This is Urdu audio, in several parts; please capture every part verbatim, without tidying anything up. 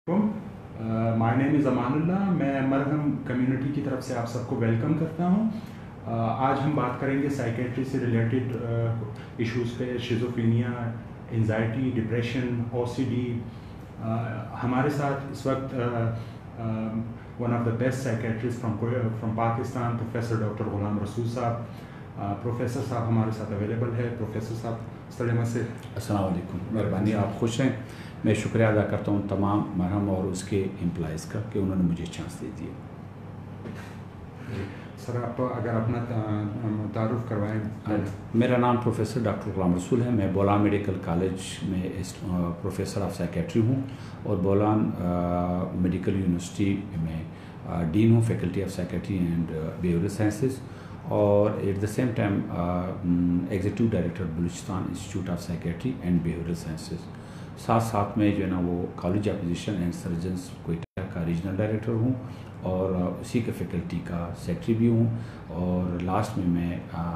مائی نیم از امان اللہ. میں مرہم کمیونٹی کی طرف سے آپ سب کو ویلکم کرتا ہوں. آج ہم بات کریں گے سائیکیٹری سے ریلیٹڈ ایشوز پہ. Schizophrenia, anxiety, depression, O C D. ہمارے ساتھ اس وقت one of the best psychiatrist from from Pakistan professor doctor Ghulam Rasool صاحب. پروفیسر صاحب ہمارے ساتھ اویلیبل ہے. پروفیسر صاحب سلام سے. السلام علیکم. مہربانی، آپ خوش ہیں. میں شکریہ ادا کرتا ہوں تمام مرہم اور اس کے امپلائیز کا کہ انہوں نے مجھے چانس دے دیا. سر آپ اگر اپنا تعارف کروائیں. میرا نام پروفیسر ڈاکٹر غلام رسول ہے. میں بولان میڈیکل کالج میں پروفیسر آف سائیکیٹری ہوں اور بولان میڈیکل یونیورسٹی میں ڈین ہوں، faculty of psychiatry and behavioural sciences, اور at the same time executive director Balochistan institute of psychiatry and behavioural sciences. ساتھ ساتھ میں جو ہے نا وہ college of physician and surgeons Quetta کا ریجنل ڈائریکٹر ہوں اور اسی کے فیکلٹی کا سیکٹری بھی ہوں، اور لاسٹ میں میں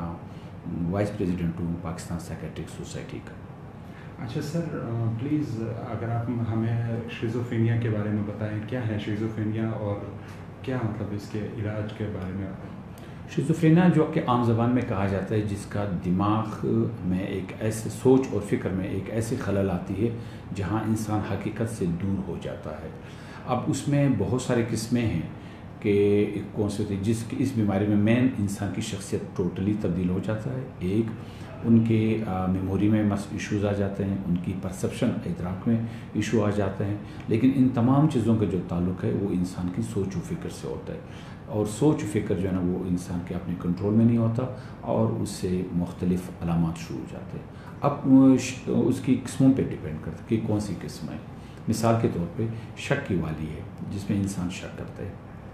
وائس پریزیڈنٹ ہوں پاکستان سائیکیٹرک سوسائٹی کا. اچھا سر، پلیز اگر آپ ہمیں شیزوفرینیا کے بارے میں بتائیں. کیا ہے شیزوفرینیا اور کیا مطلب اس کے علاج کے بارے میں؟ شیزوفرینیا جو کہ عام زبان میں کہا جاتا ہے جس کا دماغ میں ایک ایسے سوچ اور فکر میں ایک ایسی خلل آتی ہے جہاں انسان حقیقت سے دور ہو جاتا ہے. اب اس میں بہت ساری قسمیں ہیں کہ کون سے ہوتی ہے. جس کی اس بیماری میں مین انسان کی شخصیت ٹوٹلی تبدیل ہو جاتا ہے. ایک ان کے میموری میں مس ایشوز آ جاتے ہیں، ان کی پرسیپشن ادراک میں ایشو آ جاتے ہیں. لیکن ان تمام چیزوں کا جو تعلق ہے وہ انسان کی سوچ و فکر سے ہوتا ہے، اور سوچ و فکر جو ہے نا وہ انسان کے اپنے کنٹرول میں نہیں ہوتا اور اس سے مختلف علامات شروع ہو جاتے ہیں. اب اس کی قسموں پہ ڈیپینڈ کرتا ہے کہ کون سی قسم ہے. مثال کے طور پہ شک کی والی ہے جس میں انسان شک کرتا ہے.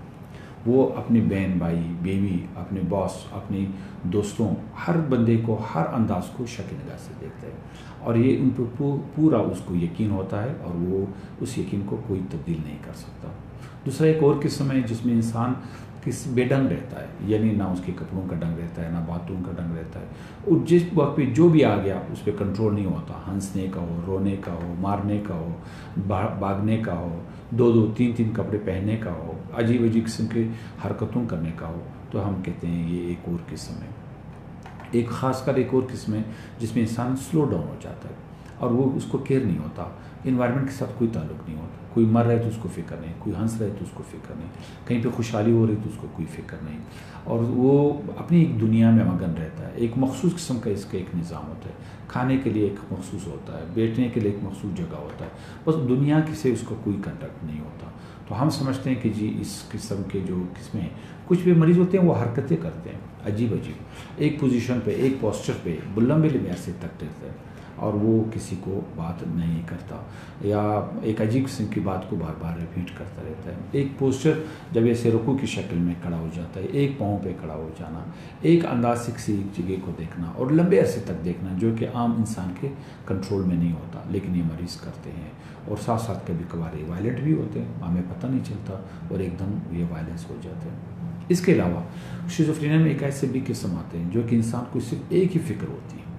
وہ اپنی بہن، بھائی، بیوی، اپنے باس، اپنی دوستوں، ہر بندے کو ہر انداز کو شک نگاہ سے دیکھتا ہے، اور یہ ان پہ پورا اس کو یقین ہوتا ہے اور وہ اس یقین کو کوئی تبدیل نہیں کر سکتا. دوسرا ایک اور قسم ہے جس میں انسان کس بے ڈنگ رہتا ہے، یعنی نہ اس کے کپڑوں کا ڈنگ رہتا ہے، نہ باتوں کا ڈنگ رہتا ہے، اور جس وقت پہ جو بھی آ گیا اس پہ کنٹرول نہیں ہوتا. ہنسنے کا ہو، رونے کا ہو، مارنے کا ہو، بھاگنے کا ہو، دو دو تین تین کپڑے پہننے کا ہو، عجیب عجیب قسم کے حرکتوں کرنے کا ہو، تو ہم کہتے ہیں یہ ایک اور قسم ہے. ایک خاص کر ایک اور قسم ہے جس میں انسان سلو ڈاؤن ہو جاتا ہے اور وہ اس کو کیئر نہیں ہوتا، انوائرمنٹ کے ساتھ کوئی تعلق نہیں ہوتا. کوئی مر رہا ہے تو اس کو فکر نہیں، کوئی ہنس رہا ہے تو اس کو فکر نہیں، کہیں پہ خوشحالی ہو رہی تو اس کو کوئی فکر نہیں، اور وہ اپنی ایک دنیا میں مگن رہتا ہے. ایک مخصوص قسم کا اس کا ایک نظام ہوتا ہے. کھانے کے لیے ایک مخصوص ہوتا ہے، بیٹھنے کے لیے ایک مخصوص جگہ ہوتا ہے، بس دنیا سے اس کا کوئی کنٹیکٹ نہیں ہوتا. تو ہم سمجھتے ہیں کہ جی اس قسم کے جو قسمیں ہیں، کچھ بھی مریض ہوتے ہیں وہ حرکتیں کرتے ہیں عجیب عجیب، ایک پوزیشن پہ، ایک پوسچر پہ لمبے لمبے عرصے تک رہتے ہیں اور وہ کسی کو بات نہیں کرتا، یا ایک عجیب قسم کی بات کو بار بار ریپیٹ کرتا رہتا ہے. ایک پوسچر جب ایسے رکوع کی شکل میں کھڑا ہو جاتا ہے، ایک پاؤں پہ کھڑا ہو جانا، ایک انداز سے کسی جگہ کو دیکھنا اور لمبے عرصے تک دیکھنا، جو کہ عام انسان کے کنٹرول میں نہیں ہوتا لیکن یہ مریض کرتے ہیں. اور ساتھ ساتھ کبھی کبھار یہ وائلنٹ بھی ہوتے ہیں، ہمیں پتہ نہیں چلتا اور ایک دم یہ وائلنس ہو جاتے ہیں. اس کے علاوہ شیزوفرینیا میں ایک ایسے بھی قسم آتے ہیں جو کہ انسان کو صرف ایک ہی فکر ہوتی ہے.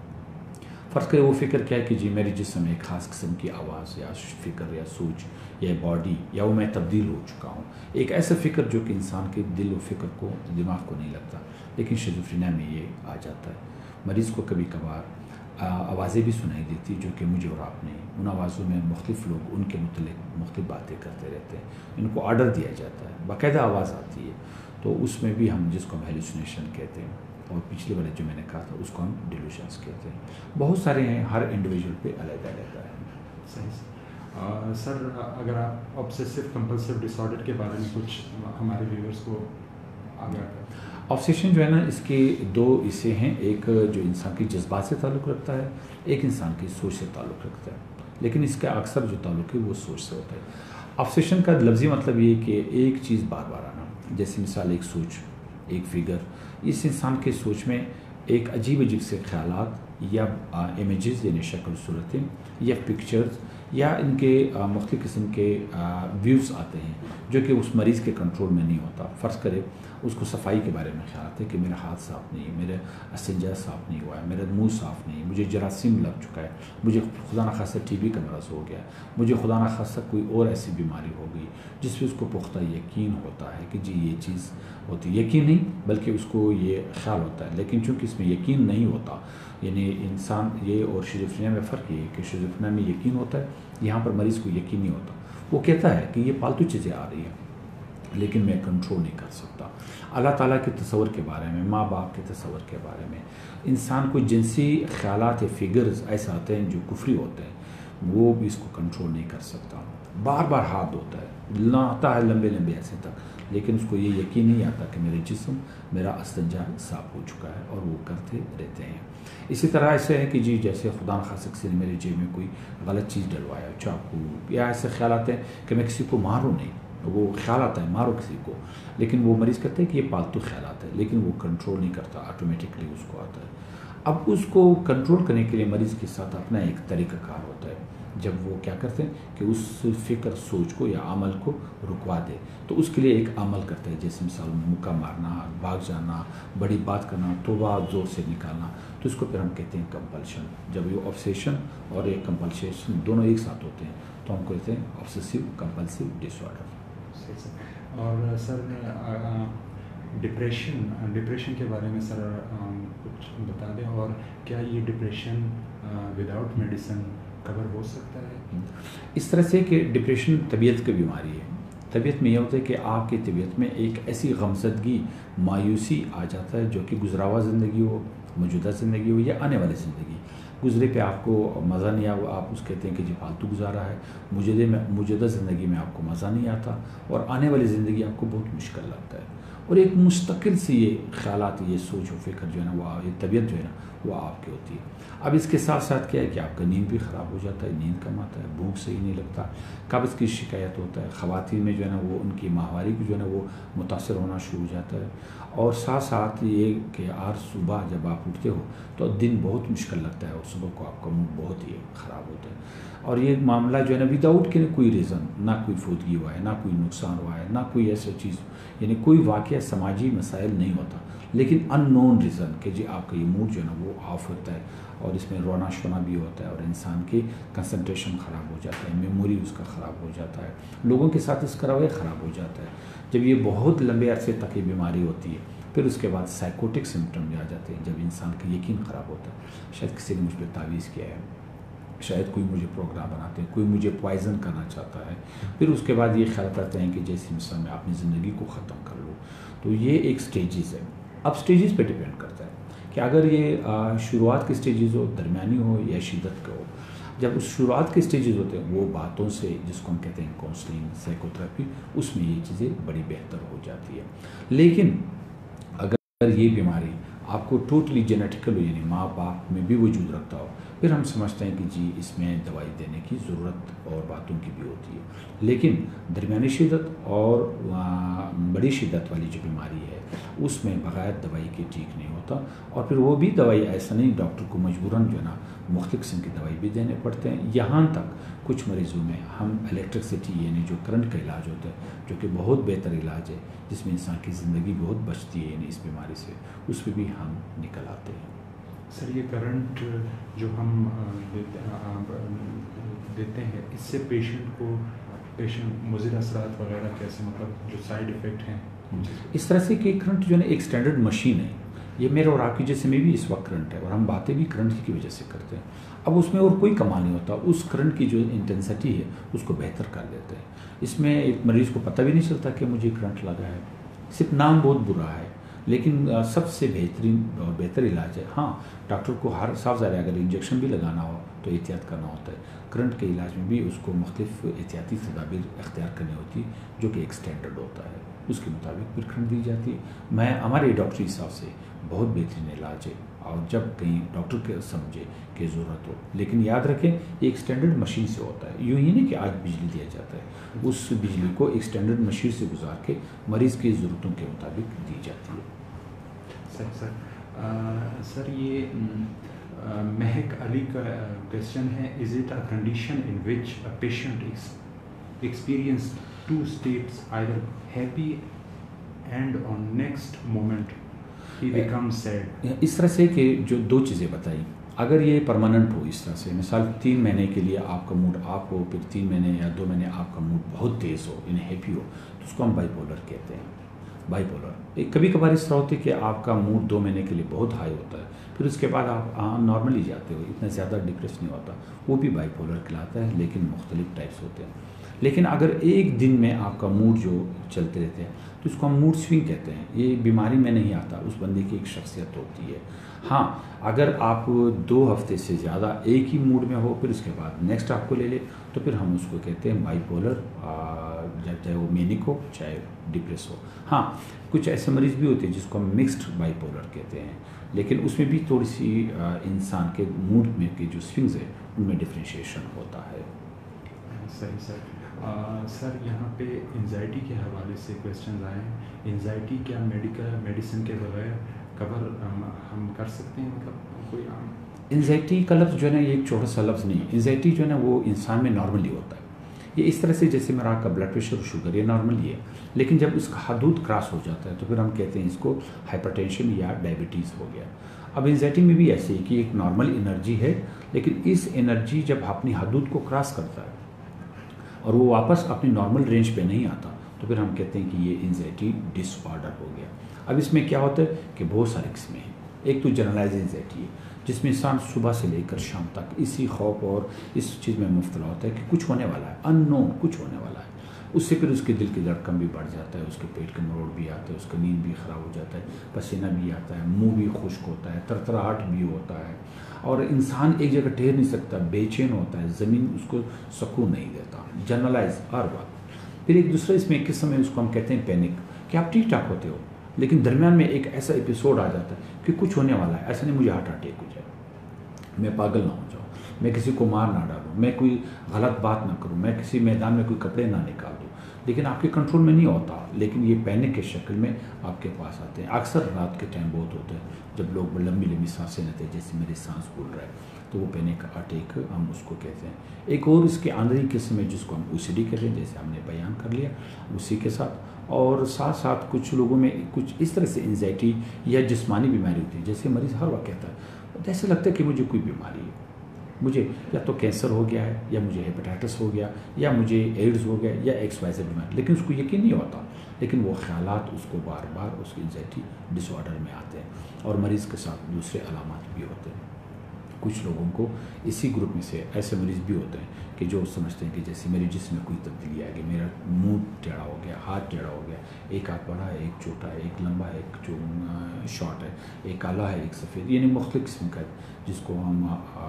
فرض کرے وہ فکر کیا ہے کہ جی میری جسم میں ایک خاص قسم کی آواز یا فکر یا سوچ یا باڈی یا وہ میں تبدیل ہو چکا ہوں. ایک ایسا فکر جو کہ انسان کے دل و فکر کو، دماغ کو نہیں لگتا، لیکن شیزوفرینیا میں یہ آ جاتا ہے. مریض کو کبھی کبھار آوازیں بھی سنائی دیتی جو کہ مجھے اور آپ نہیں. ان آوازوں میں مختلف لوگ ان کے متعلق مختلف باتیں کرتے رہتے ہیں. ان کو آرڈر دیا جاتا ہے، باقاعدہ آواز آتی ہے. تو اس میں بھی ہم جس کو ہم ہیلوسینیشن کہتے ہیں، اور پچھلے والے جو میں نے کہا تھا اس کو ہم ڈیلوژنس کہتے ہیں. بہت سارے ہیں، ہر انڈیویجول پہ علیحدہ علیحدہ ہے. صحیح سر، اگر آپ آبسیسو کمپلسیو ڈس آرڈر کے بارے میں کچھ ہمارے ویورز کو آگاہ کریں. آبسیشن جو ہے نا، اس کے دو حصے ہیں. ایک جو انسان کی جذبات سے تعلق رکھتا ہے، ایک انسان کی سوچ سے تعلق رکھتا ہے. لیکن اس کا اکثر جو تعلق ہے وہ سوچ سے ہوتا ہے. آبسیشن کا لفظی مطلب یہ کہ ایک چیز بار بار آنا. جیسے مثال ایک سوچ، ایک فگر. اس انسان کے سوچ میں ایک عجیب عجیب سے خیالات یا امیجز یعنی شکل صورتیں یا پکچرز یا ان کے مختلف قسم کے ویوز آتے ہیں جو کہ اس مریض کے کنٹرول میں نہیں ہوتا. فرض کرے اس کو صفائی کے بارے میں خیال آتا ہے کہ میرا ہاتھ صاف نہیں ہے, میرا استنجا صاف نہیں ہوا ہے, میرا منہ صاف نہیں ہے, مجھے جراثیم لگ چکا ہے, مجھے خدا نخواستہ ٹی بی کا مرض ہو گیا, مجھے خدا نخواستہ کوئی اور ایسی بیماری ہو گئی جس پہ اس کو پختہ یقین ہوتا ہے کہ جی یہ چیز ہوتی ہے. یقین نہیں بلکہ اس کو یہ خیال ہوتا ہے, لیکن چونکہ اس میں یقین نہیں ہوتا, یعنی انسان یہ اور شیزوفرینیا میں فرق یہ ہے کہ شیزوفرینیا میں یقین ہوتا ہے, یہاں پر مریض کو یقین نہیں ہوتا. وہ کہتا ہے کہ یہ پالتو چیزیں آ رہی ہیں لیکن میں کنٹرول نہیں کر سکتا. اللہ تعالیٰ کے تصور کے بارے میں, ماں باپ کے تصور کے بارے میں, انسان کو جنسی خیالات یا فگرز ایسے آتے ہیں جو کفری ہوتے ہیں, وہ بھی اس کو کنٹرول نہیں کر سکتا. بار بار ہاتھ دھوتا ہے, آتا ہے لمبے لمبے عرصے تک, لیکن اس کو یہ یقین نہیں آتا کہ میرے جسم میرا استنجا صاف ہو چکا ہے, اور وہ کرتے رہتے ہیں. اسی طرح ایسے ہے کہ جی جیسے خدا نخواستہ کسی نے میرے جیب میں کوئی غلط چیز ڈلوایا, چاقو, یا ایسے خیال آتے ہیں کہ میں کسی کو ماروں نہیں, وہ خیال آتا ہے مارو کسی کو, لیکن وہ مریض کہتے ہیں کہ یہ پالتو خیالات ہے, لیکن وہ کنٹرول نہیں کرتا, آٹومیٹکلی اس کو آتا ہے. اب اس کو کنٹرول کرنے کے لیے مریض کے ساتھ اپنا ایک طریقہ کار ہوتا ہے. جب وہ کیا کرتے ہیں کہ اس فکر سوچ کو یا عمل کو رکوا دے, تو اس کے لیے ایک عمل کرتے ہیں, جیسے مثال مکہ مارنا, بھاگ جانا, بڑی بات کرنا, توبہ زور سے نکالنا, تو اس کو پھر ہم کہتے ہیں کمپلشن. جب یہ آبسیشن اور ایک کمپلشن دونوں ایک ساتھ ہوتے ہیں تو ہم کہتے ہیں آبسیسو کمپلسیو ڈس آرڈر. اور سر ڈپریشن ڈپریشن کے بارے میں سر کچھ بتا دیں, اور کیا یہ ڈپریشن وداؤٹ میڈیسن کور ہو سکتا ہے؟ اس طرح سے کہ ڈپریشن طبیعت کی بیماری ہے. طبیعت میں یہ ہوتا ہے کہ آپ کی طبیعت میں ایک ایسی غمزدگی, مایوسی آ جاتا ہے جو کہ گزرا ہوا زندگی ہو, موجودہ زندگی ہو یا آنے والی زندگی. گزرے پہ آپ کو مزہ نہیں آ, آپ اس کہتے ہیں کہ جی فالتو گزارا ہے. موجودہ میں موجودہ زندگی میں آپ کو مزہ نہیں آتا, اور آنے والی زندگی آپ کو بہت مشکل لگتا ہے. اور ایک مستقل سی یہ خیالات, یہ سوچ و فکر جو ہے نا, وہ یہ طبیعت جو ہے نا وہ آپ کی ہوتی ہے. اب اس کے ساتھ ساتھ کیا ہے کہ آپ کا نیند بھی خراب ہو جاتا ہے, نیند کم آتا ہے, بھوک صحیح نہیں لگتا, قبض کی شکایت ہوتا ہے. خواتین میں جو ہے نا وہ ان کی ماہواری کو جو ہے نا وہ متاثر ہونا شروع ہو جاتا ہے. اور ساتھ ساتھ یہ کہ آج صبح جب آپ اٹھتے ہو تو دن بہت مشکل لگتا ہے, اور صبح کو آپ کا موڈ بہت ہی خراب ہوتا ہے. اور یہ معاملہ جو ہے نا وداؤٹ کہ کوئی ریزن, نہ کوئی فوتگی ہوا ہے, نہ کوئی نقصان ہوا ہے, نہ کوئی ایسا چیز, یعنی کوئی واقعہ سماجی مسائل نہیں ہوتا, لیکن ان نون ریزن کہ جی آپ کا یہ موڈ جو ہے نا وہ آف ہوتا ہے, اور اس میں رونا شونا بھی ہوتا ہے, اور انسان کی کنسنٹریشن خراب ہو جاتا ہے, میموری اس کا خراب ہو جاتا ہے, لوگوں کے ساتھ اس کا رویہ خراب ہو جاتا ہے. جب یہ بہت لمبے عرصے تک یہ بیماری ہوتی ہے, پھر اس کے بعد سائیکوٹک سمٹم بھی آ جاتے ہیں, جب انسان کا یقین خراب ہوتا ہے, شاید کسی نے مجھ پہ تعویذ کیا ہے, شاید کوئی مجھے پروگرام بناتے ہیں, کوئی مجھے پوائزن کرنا چاہتا ہے. پھر اس کے بعد یہ خیال کرتے ہیں کہ جیسے مثال میں اپنی زندگی کو ختم کر لوں. تو یہ ایک سٹیجز ہے. اب سٹیجز پہ ڈپینڈ کرتا ہے کہ اگر یہ شروعات کے سٹیجز ہو, درمیانی ہو یا شدت کا ہو. جب اس شروعات کے سٹیجز ہوتے ہیں وہ باتوں سے, جس کو ہم کہتے ہیں کاؤنسلنگ, سائیکو تھراپی, اس میں یہ چیزیں بڑی بہتر ہو جاتی ہے. لیکن اگر یہ بیماری آپ کو ٹوٹلی جینیٹیکل ہو, یعنی ماں باپ میں بھی وجود رکھتا ہو, پھر ہم سمجھتے ہیں کہ جی اس میں دوائی دینے کی ضرورت اور باتوں کی بھی ہوتی ہے. لیکن درمیانی شدت اور بڑی شدت والی جو بیماری ہے اس میں بغیر دوائی کے ٹھیک نہیں ہوتا. اور پھر وہ بھی دوائی ایسا نہیں, ڈاکٹر کو مجبوراً جو ہے نا مختلف قسم کی دوائی بھی دینے پڑتے ہیں. یہاں تک کچھ مریضوں میں ہم الیکٹرسٹی یعنی جو کرنٹ کا علاج ہوتا ہے, جو کہ بہت بہتر علاج ہے, جس میں انسان کی زندگی بہت بچتی ہے یعنی اس بیماری سے, اس پہ بھی ہم نکل آتے ہیں. سر یہ کرنٹ جو ہم دیتے ہیں اس سے پیشنٹ کو پیشنٹ مضر اثرات وغیرہ کیسے, مطلب جو سائیڈ ایفیکٹ ہیں اس طرح سے کہ کرنٹ جو ہے نا ایک اسٹینڈرڈ مشین ہے. یہ میرے اور آپ کی جیسے میں بھی اس وقت کرنٹ ہے, اور ہم باتیں بھی کرنٹ کی وجہ سے کرتے ہیں. اب اس میں اور کوئی کمال نہیں ہوتا, اس کرنٹ کی جو انٹینسٹی ہے اس کو بہتر کر دیتے ہیں. اس میں ایک مریض کو پتہ بھی نہیں چلتا کہ مجھے کرنٹ لگا ہے, صرف نام بہت برا ہے, لیکن سب سے بہترین اور بہتر علاج ہے. ہاں ڈاکٹر کو ہر صاف ظاہر اگر انجیکشن بھی لگانا ہو تو احتیاط کرنا ہوتا ہے. کرنٹ کے علاج میں بھی اس کو مختلف احتیاطی تدابیر اختیار کرنی ہوتی ہے, جو کہ ایک اسٹینڈرڈ ہوتا ہے, اس کے مطابق پھر کرنٹ دی جاتی ہے. میں ہمارے ڈاکٹری حساب سے بہت بہترین علاج ہے, اور جب کہیں ڈاکٹر کے سمجھے کہ ضرورت ہو. لیکن یاد رکھیں یہ ایک اسٹینڈرڈ مشین سے ہوتا ہے, یوں ہی نہیں کہ آج بجلی دیا جاتا ہے, اس بجلی کو ایک اسٹینڈرڈ مشین سے گزار کے مریض کی ضرورتوں کے مطابق دی جاتی ہے. سر سر سر یہ مہک علی کا کوشچن ہے, is it a condition in which a patient experience to states either happy and on next moment he become sad. اس طرح سے کہ جو دو چیزیں بتائی, اگر یہ پرماننٹ ہو اس طرح سے, مثال تین مہینے کے لیے آپ کا موڈ آپ ہو, پھر تین مہینے یا دو مہینے آپ کا موڈ بہت تیز ہو, یعنی ہیپی ہو, تو اس کو ہم بائی پولر کہتے ہیں. بائی پولر کبھی کبھار اس طرح ہوتی ہے کہ آپ کا موڈ دو مہینے کے لیے بہت ہائی ہوتا ہے, پھر اس کے بعد آپ نارملی جاتے ہو, اتنا زیادہ ڈپریس نہیں ہوتا, وہ بھی بائی پولر کہلاتا ہے, لیکن مختلف ٹائپس ہوتے ہیں. لیکن اگر ایک دن میں آپ کا موڈ جو چلتے رہتے ہیں تو اس کو ہم موڈ سوئنگ کہتے ہیں. یہ بیماری میں نہیں آتا, اس بندے کی ایک شخصیت ہوتی ہے. ہاں اگر آپ دو ہفتے سے زیادہ ایک ہی موڈ میں ہو, پھر اس کے بعد نیکسٹ آپ کو لے لے, تو پھر ہم اس کو کہتے ہیں بائی پولر, چاہے وہ مینک ہو چاہے ڈپریس ہو. ہاں کچھ ایسے مریض بھی ہوتے ہیں جس کو ہم مکسڈ بائی پولر کہتے ہیں, لیکن اس میں بھی تھوڑی سی انسان کے موڈ میں کے جو سوئنگز ہیں ان میں ڈفرینشیشن ہوتا ہے. صحیح سر. سر یہاں پہ انزائٹی کے حوالے سے کویشچنز آئے ہیں. انزائٹی کیا میڈیکل میڈیسن کے بغیر کور ہم کر سکتے ہیں, مطلب کوئی عام انزائٹی کا لفظ جو ہے نا یہ ایک چھوٹا سا لفظ نہیں. انزائٹی جو ہے نا وہ انسان میں نارملی ہوتا ہے. یہ اس طرح سے جیسے میرا آپ کا بلڈ پریشر اور شوگر, یہ نارمل ہی ہے, لیکن جب اس کا حدود کراس ہو جاتا ہے تو پھر ہم کہتے ہیں اس کو ہائپر ٹینشن یا ڈائبٹیز ہو گیا. اب انزائٹی میں بھی ایسے ہی کہ ایک نارمل انرجی ہے, لیکن اس انرجی جب اپنی حدود کو کراس کرتا ہے اور وہ واپس اپنی نارمل رینج پہ نہیں آتا تو پھر ہم کہتے ہیں کہ یہ انزائٹی ڈس آرڈر ہو گیا. اب اس میں کیا ہوتا ہے کہ بہت سارے قسمیں ہیں. ایک تو جنرلائز انزائٹی ہے جس میں انسان صبح سے لے کر شام تک اسی خوف اور اس چیز میں مبتلا ہوتا ہے کہ کچھ ہونے والا ہے, ان نون کچھ ہونے والا ہے. اس سے پھر اس کے دل کی دھڑکن بھی بڑھ جاتا ہے, اس کے پیٹ کے مروڑ بھی آتے ہیں, اس کا نیند بھی خراب ہو جاتا ہے, پسینہ بھی آتا ہے, منہ بھی خشک ہوتا ہے, ترتراہٹ بھی ہوتا ہے, اور انسان ایک جگہ ٹھہر نہیں سکتا, بے چین ہوتا ہے, زمین اس کو سکون نہیں دیتا. جنرلائز ہر بات. پھر ایک دوسرا اس میں ایک قسم ہے, اس کو ہم کہتے ہیں پینک, کہ آپ ٹھیک ٹھاک ہوتے ہو لیکن درمیان میں ایک ایسا ایپیسوڈ آ جاتا ہے کہ کچھ ہونے والا ہے, ایسا نہیں مجھے ہارٹ اٹیک ہو جائے, میں پاگل نہ ہو جاؤں, میں کسی کو مار نہ ڈالوں, میں کوئی غلط بات نہ کروں, میں کسی میدان میں کوئی کپڑے نہ نکال دوں, لیکن آپ کے کنٹرول میں نہیں ہوتا, لیکن یہ پینک کے شکل میں آپ کے پاس آتے ہیں. اکثر رات کے ٹائم بہت ہوتا ہے جب لوگ لمبی لمبی سانسیں لیتے ہیں, جیسے میری سانس پھول رہا ہے, تو وہ پینک اٹیک ہم اس کو کہتے ہیں. ایک اور اس کے اندری قسم ہے جس کو ہم او سی ڈی کہتے ہیں, جیسے ہم نے بیان کر لیا اسی کے ساتھ. اور ساتھ ساتھ کچھ لوگوں میں کچھ اس طرح سے انزائٹی یا جسمانی بیماری ہوتی ہے, جیسے مریض ہر وقت کہتا ہے ایسا لگتا ہے کہ مجھے کوئی بیماری ہے, مجھے یا تو کینسر ہو گیا ہے, یا مجھے ہیپیٹائٹس ہو گیا, یا مجھے ایڈز ہو گیا, یا ایکس وائی زیڈ بیماری, لیکن اس کو یقین نہیں ہوتا, لیکن وہ خیالات اس کو بار بار اس کی انزائٹی ڈس آرڈر میں آتے ہیں. اور مریض کے ساتھ دوسرے علامات بھی ہوتے ہیں. کچھ لوگوں کو اسی گروپ میں سے ایسے مریض بھی ہوتے ہیں کہ جو سمجھتے ہیں کہ جیسے میرے جسم میں کوئی تبدیلی آ گئی, میرا منہ ٹیڑھا ہو گیا, ہاتھ ٹیڑھا ہو گیا, ایک ہاتھ بڑا ہے, ایک چھوٹا ہے, ایک لمبا ہے, ایک جو شارٹ ہے, ایک کالا ہے, ایک سفید, یعنی مختلف قسم کا, جس کو ہم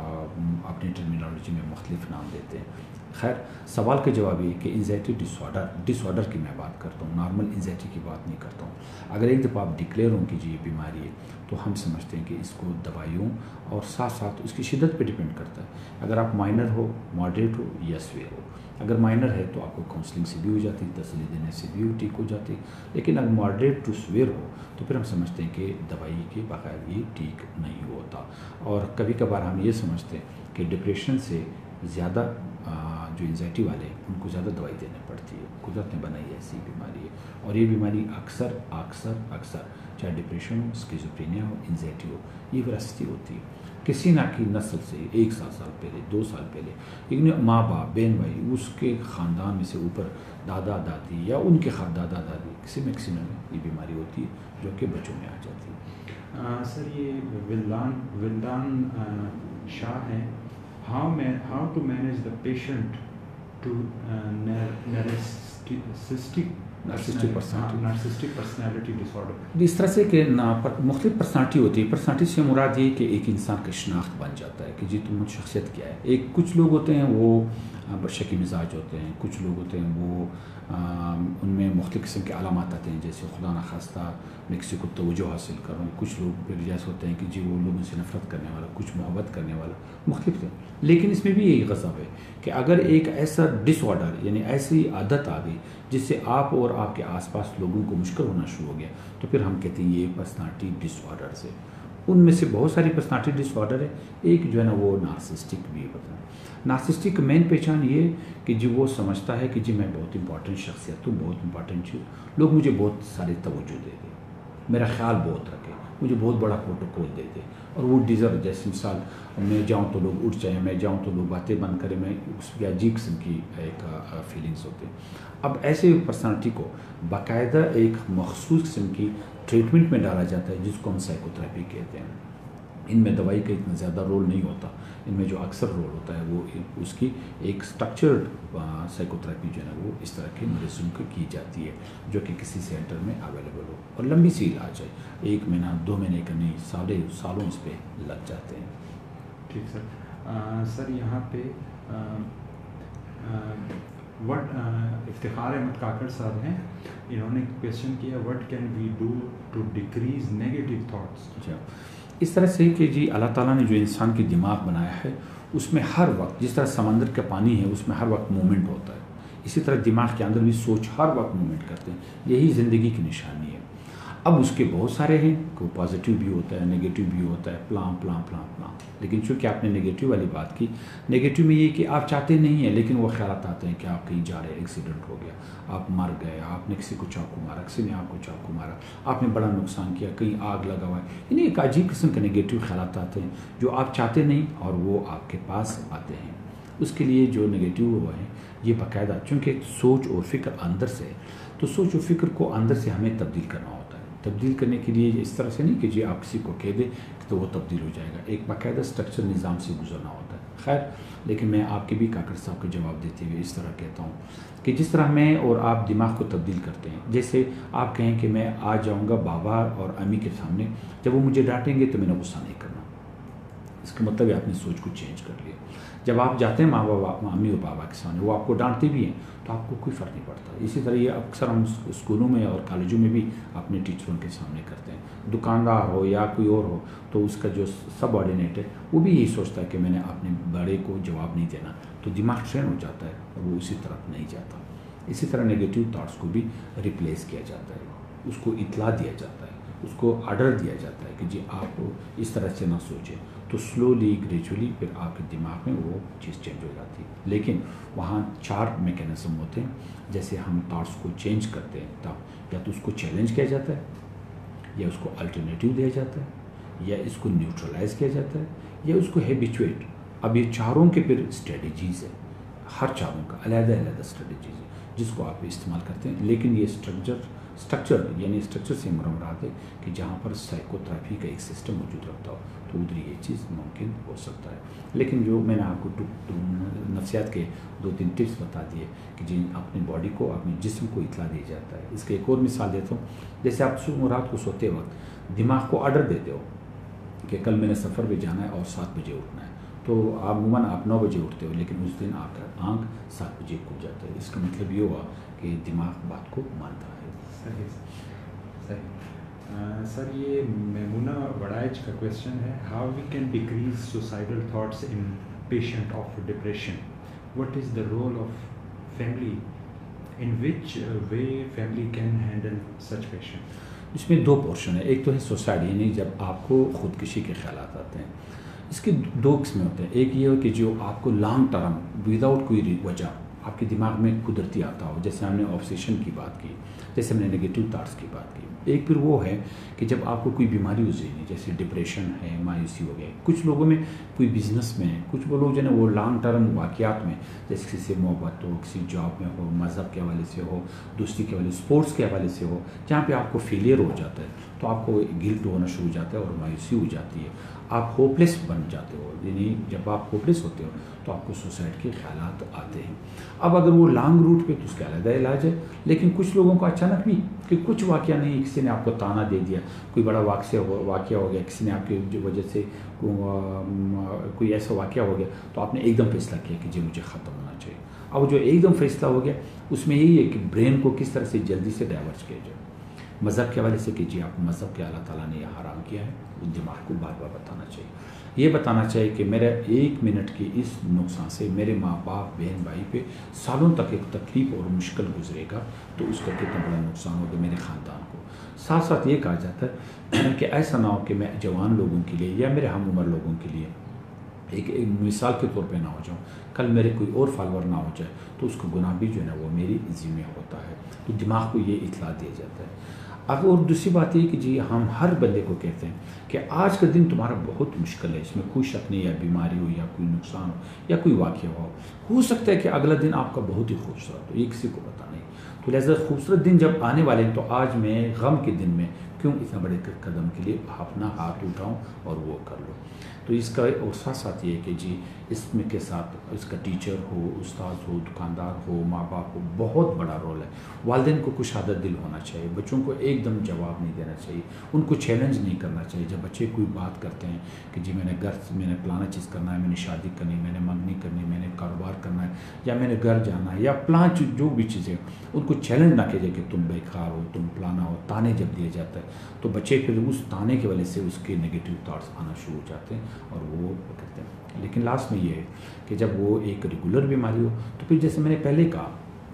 اپنی ٹرمینالوجی میں مختلف نام دیتے ہیں. خیر سوال کا جواب یہ کہ anxiety disorder disorder کی میں بات کرتا ہوں, نارمل انزائٹی کی بات نہیں کرتا ہوں. اگر ایک دفعہ آپ ڈکلیئر ہوں کہ جی یہ بیماری ہے تو ہم سمجھتے ہیں کہ اس کو دوائیوں اور ساتھ ساتھ اس کی شدت پہ ڈپینڈ کرتا ہے. اگر آپ مائنر ہو, ماڈریٹ ہو یا سویئر ہو, اگر مائنر ہے تو آپ کو کاؤنسلنگ سے بھی ہو جاتی, تسلی دینے سے بھی ٹھیک ہو جاتی, لیکن اگر ماڈریٹ ٹو سویئر ہو تو پھر ہم سمجھتے ہیں کہ دوائی کے بغیر یہ ٹھیک نہیں ہوتا. اور کبھی کبھار ہم یہ سمجھتے ہیں کہ ڈپریشن سے زیادہ جو انزائٹی والے ہیں ان کو زیادہ دوائی دینے پڑتی ہے. قدرت نے بنائی ایسی بیماری ہے, اور یہ بیماری اکثر اکثر اکثر چاہے ڈپریشن ہو, اسکیزوفرینیا ہو, انزائٹی ہو, یہ وراثتی ہوتی ہے. کسی نہ کی نسل سے ایک سال سال پہلے, دو سال پہلے, لیکن ماں باپ, بہن بھائی, اس کے خاندان میں سے اوپر دادا دادی یا ان کے دادا دادی کسی میں کسی میں یہ بیماری ہوتی ہے جو کہ بچوں میں آ جاتی ہے. سر یہ ولدان ولدان شاہ ہیں, ہاؤ میں how to manage the patient to narcissistic narcissistic personality disorder. اس طرح سے کہ مختلف پرسنالٹی ہوتی ہے. پرسنالٹی سے مراد یہ کہ ایک انسان کا شناخت بن جاتا ہے کہ جی تم شخصیت کیا ہے. ایک کچھ لوگ ہوتے ہیں وہ شکی مزاج ہوتے ہیں, کچھ لوگ ہوتے ہیں وہ ان میں مختلف قسم کے علامات آتے ہیں, جیسے خدا نخواستہ میں کسی کو توجہ حاصل کروں. کچھ لوگ پھر جیسے ہوتے ہیں کہ جی وہ لوگوں سے نفرت کرنے والا, کچھ محبت کرنے والا, مختلف ہے. لیکن اس میں بھی یہی غضب ہے کہ اگر ایک ایسا ڈس آرڈر یعنی ایسی عادت آ گئی جس سے آپ اور آپ کے آس پاس لوگوں کو مشکل ہونا شروع ہو گیا, تو پھر ہم کہتے ہیں یہ پرسنالٹی ڈس آرڈر سے. ان میں سے بہت ساری پرسنالٹی ڈس آرڈر ہے. ایک جو ہے نا وہ نارسسٹک بھی ہوتا ہے. نارسسٹک مین پہچان یہ کہ جی وہ سمجھتا ہے کہ جی میں بہت امپورٹنٹ شخصیت ہوں, بہت امپورٹنٹ چیز, لوگ مجھے بہت سارے توجہ دے دیں, میرا خیال بہت رکھے, مجھے بہت بڑا پروٹوکول دے دے, اور وہ ڈیزرو. جیسے مثال میں جاؤں تو لوگ اٹھ جائیں, میں جاؤں تو لوگ باتیں بند کریں, میں اس کی عجیب قسم کی ایک فیلنگس ہوتے ہیں. اب ایسے پرسنالٹی کو باقاعدہ ایک مخصوص قسم کی ٹریٹمنٹ میں ڈالا جاتا ہے جس کو ہم سائیکو تھراپی کہتے ہیں. ان میں دوائی کا اتنا زیادہ رول نہیں ہوتا, ان میں جو اکثر رول ہوتا ہے وہ اس کی ایک سٹرکچرڈ سائیکو تھراپی جو ہے نا وہ اس طرح کے مریضوں کو کی جاتی ہے جو کہ کسی سینٹر میں اویلیبل ہو, اور لمبی سی علاج ہے, ایک مہینہ دو مہینے کا نہیں, ساڑھے سالوں اس پہ لگ جاتے ہیں. ٹھیک سر. سر یہاں پہ وٹ افتخار احمد کاکڑ صاحب ہیں, انہوں نے کویشچن کیا what can we do to decrease negative thoughts. اچھا, اس طرح سے کہ جی اللہ تعالیٰ نے جو انسان کی دماغ بنایا ہے اس میں ہر وقت, جس طرح سمندر کا پانی ہے اس میں ہر وقت مومنٹ ہوتا ہے, اسی طرح دماغ کے اندر بھی سوچ ہر وقت مومنٹ کرتے ہیں. یہی زندگی کی نشانی ہے. اب اس کے بہت سارے ہیں, کوئی پازیٹیو بھی ہوتا ہے, نگیٹو بھی ہوتا ہے, پلان پلان پلان پلان. لیکن چونکہ آپ نے نگیٹو والی بات کی, نگیٹو میں یہ کہ آپ چاہتے نہیں ہیں لیکن وہ خیالات آتے ہیں کہ آپ کہیں جا رہے ہیں, ایکسیڈنٹ ہو گیا, آپ مر گئے, آپ نے کسی کو چاقو مارا, کسی نے آپ کو چاقو مارا, آپ نے بڑا نقصان کیا, کہیں آگ لگا ہوا ہے. یعنی ایک عجیب قسم کے نگیٹو خیالات آتے ہیں جو آپ چاہتے نہیں اور وہ آپ کے پاس آتے ہیں. اس کے لیے جو نگیٹو ہوا ہے یہ باقاعدہ, چونکہ سوچ اور فکر اندر سے ہے تو سوچ و فکر کو اندر سے ہمیں تبدیل کرنا ہوتا ہے. تبدیل کرنے کے لیے اس طرح سے نہیں کہ جی آپ کسی کو کہہ دیں تو وہ تبدیل ہو جائے گا, ایک باقاعدہ اسٹرکچر نظام سے گزرنا ہوتا ہے. خیر, لیکن میں آپ کے بھی کاکڑ صاحب کو جواب دیتے ہوئے اس طرح کہتا ہوں کہ جس طرح میں اور آپ دماغ کو تبدیل کرتے ہیں, جیسے آپ کہیں کہ میں آ جاؤں گا بابا اور امی کے سامنے, جب وہ مجھے ڈانٹیں گے تو میں نے غصہ نہیں کرنا, اس کا مطلب ہے آپ نے سوچ کو چینج کر لیا. جب آپ جاتے ہیں ماں بابا امی اور بابا کے سامنے, وہ آپ کو ڈانٹتے بھی ہیں تو آپ کو کوئی فرق نہیں پڑتا. اسی طرح یہ اکثر ہم اسکولوں میں اور کالجوں میں بھی اپنے ٹیچروں کے سامنے کرتے ہیں. دکاندار ہو یا کوئی اور ہو تو اس کا جو سب آرڈینیٹ ہے وہ بھی یہی سوچتا ہے کہ میں نے اپنے بڑے کو جواب نہیں دینا, تو دماغ ٹرین ہو جاتا ہے اور وہ اسی طرف نہیں جاتا. اسی طرح نگیٹو تھاٹس کو بھی ریپلیس کیا جاتا ہے, اس کو اطلاع دیا جاتا ہے, اس کو آرڈر دیا جاتا ہے کہ جی آپ اس طرح سے نہ سوچیں, تو سلولی گریجولی پھر آپ کے دماغ میں وہ چیز چینج ہو جاتی ہے. لیکن وہاں چار میکینزم ہوتے ہیں, جیسے ہم تھاٹس کو چینج کرتے ہیں تب یا تو اس کو چیلنج کیا جاتا ہے, یا اس کو الٹرنیٹیو دیا جاتا ہے, یا اس کو نیوٹرلائز کیا جاتا ہے, یا اس کو ہیبیچویٹ. اب یہ چاروں کے پھر اسٹریٹجیز ہیں, ہر چاروں کا علیحدہ علیحدہ اسٹریٹجیز ہے جس کو آپ استعمال کرتے ہیں. لیکن یہ اسٹرکچر اسٹرکچر یعنی اسٹرکچر سے مراد ہے کہ جہاں پر سائیکو تھراپی کا ایک سسٹم موجود رکھتا ہو تو ادھر یہ چیز ممکن ہو سکتا ہے. لیکن جو میں نے آپ کو نفسیات کے دو تین ٹپس بتا دیے کہ جن اپنی باڈی کو اپنے جسم کو اطلاع دی جاتا ہے. اس کی ایک اور مثال دیتا ہوں, جیسے آپ صبح رات کو سوتے وقت دماغ کو آرڈر دیتے ہو کہ کل میں نے سفر پہ جانا ہے اور سات بجے اٹھنا ہے, تو عموماً آپ نو بجے اٹھتے ہو لیکن اس دن آپ کا آنکھ سات بجے کھل جاتا ہے. اس کا مطلب یہ ہوا کہ دماغ بات کو مانتا ہے. صحیح صحیح. سر یہ میمونہ وڑائچ کا کویشچن ہے, how we can decrease suicidal thoughts in patient of depression, what is the role of family, in which way family can handle such patient. اس میں دو پورشن ہے. ایک تو ہے سوسائڈ, یعنی جب آپ کو خودکشی کے خیالات آتے ہیں. اس کے دو قسمیں ہوتے ہیں. ایک یہ ہو کہ جو آپ کو لانگ ٹرم وداؤٹ کوئی وجہ آپ کے دماغ میں قدرتی آتا ہو, جیسے ہم نے آبسیشن کی بات کی, جیسے ہم نے نگیٹو تھاٹس کی بات کی. ایک پھر وہ ہے کہ جب آپ کو کوئی بیماری ہو ذہنی, جیسے ڈپریشن ہے, مایوسی ہو گئی. کچھ لوگوں میں کوئی بزنس میں, کچھ وہ لوگ جو ہے نا وہ لانگ ٹرم واقعات میں, جیسے کسی سے محبت ہو, کسی جاب میں ہو, مذہب کے حوالے سے ہو, دوستی کے حوالے, اسپورٹس کے حوالے سے ہو, جہاں پہ آپ کو فیلئر ہو جاتا ہے تو آپ کو گلٹ ہونا شروع ہو جاتا ہے اور مایوسی ہو جاتی ہے, آپ ہوپلیس بن جاتے ہو. یعنی جب آپ ہوپلیس ہوتے ہو تو آپ کو سوسائڈ کے خیالات آتے ہیں. اب اگر وہ لانگ روٹ پہ تو اس کا علیحدہ علاج ہے. لیکن کچھ لوگوں کو اچانک بھی کہ کچھ واقعہ نہیں, کسی نے آپ کو تانا دے دیا, کوئی بڑا واقعہ ہو واقعہ ہو گیا, کسی نے آپ کی وجہ سے کوئی ایسا واقعہ ہو گیا تو آپ نے ایک دم فیصلہ کیا کہ جی مجھے ختم ہونا چاہیے. اب جو ایک دم فیصلہ ہو گیا اس میں یہی ہے کہ برین کو کس طرح سے جلدی سے ڈائیورٹ کیا جائے. مذہب کے حوالے سے کہ جی آپ مذہب کے اللہ تعالیٰ نے یہ حرام کیا ہے، اس دماغ کو بار بار بتانا چاہیے. یہ بتانا چاہیے کہ میرا ایک منٹ کی اس نقصان سے میرے ماں باپ بہن بھائی پہ سالوں تک ایک تکلیف اور مشکل گزرے گا، تو اس کا کتنا بڑا نقصان ہوگا میرے خاندان کو. ساتھ ساتھ یہ کہا جاتا ہے کہ ایسا نہ ہو کہ میں جوان لوگوں کے لیے یا میرے ہم عمر لوگوں کے لیے ایک ایک مثال کے طور پہ نہ ہو جاؤں، کل میرے کوئی اور فالوور نہ ہو جائے تو اس کو گناہ بھی جو ہے نا وہ میری ذمہ ہوتا ہے. تو دماغ کو یہ اطلاع دیا جاتا ہے. اب اور دوسری بات یہ کہ جی ہم ہر بندے کو کہتے ہیں کہ آج کا دن تمہارا بہت مشکل ہے، اس میں کوئی شک نہیں، یا بیماری ہو یا کوئی نقصان ہو یا کوئی واقعہ ہو ہو سکتا ہے کہ اگلا دن آپ کا بہت ہی خوبصورت ہو، یہ کسی کو پتہ نہیں. تو لہٰذا خوبصورت دن جب آنے والے ہیں تو آج میں غم کے دن میں کیوں اتنا بڑے قدم کے لیے اپنا ہاتھ اٹھاؤں اور وہ کر لو. تو اس کا اور ساتھ ساتھ یہ کہ جی اس میں کے ساتھ اس کا ٹیچر ہو، استاد ہو، دکاندار ہو، ماں باپ ہو، بہت بڑا رول ہے. والدین کو کچھ عادت دل ہونا چاہیے، بچوں کو ایک دم جواب نہیں دینا چاہیے، ان کو چیلنج نہیں کرنا چاہیے. جب بچے کوئی بات کرتے ہیں کہ جی میں نے گھر میں نے پلانا چیز کرنا ہے، میں نے شادی کرنی، میں نے منگنی کرنی، میں نے کاروبار کرنا ہے، یا میں نے گھر جانا ہے، یا پلان جو بھی چیزیں، ان کو چیلنج نہ کیجیے کہ تم بیکار ہو، تم پلانا ہو. تانے جب دیا جاتا ہے تو بچے پھر اس تانے کی وجہ سے اس کے نگیٹو تھاٹس آنا شروع ہو جاتے ہیں اور وہ کرتے ہیں. لیکن لاسٹ میں یہ ہے کہ جب وہ ایک ریگولر بیماری ہو تو پھر جیسے میں نے پہلے کہا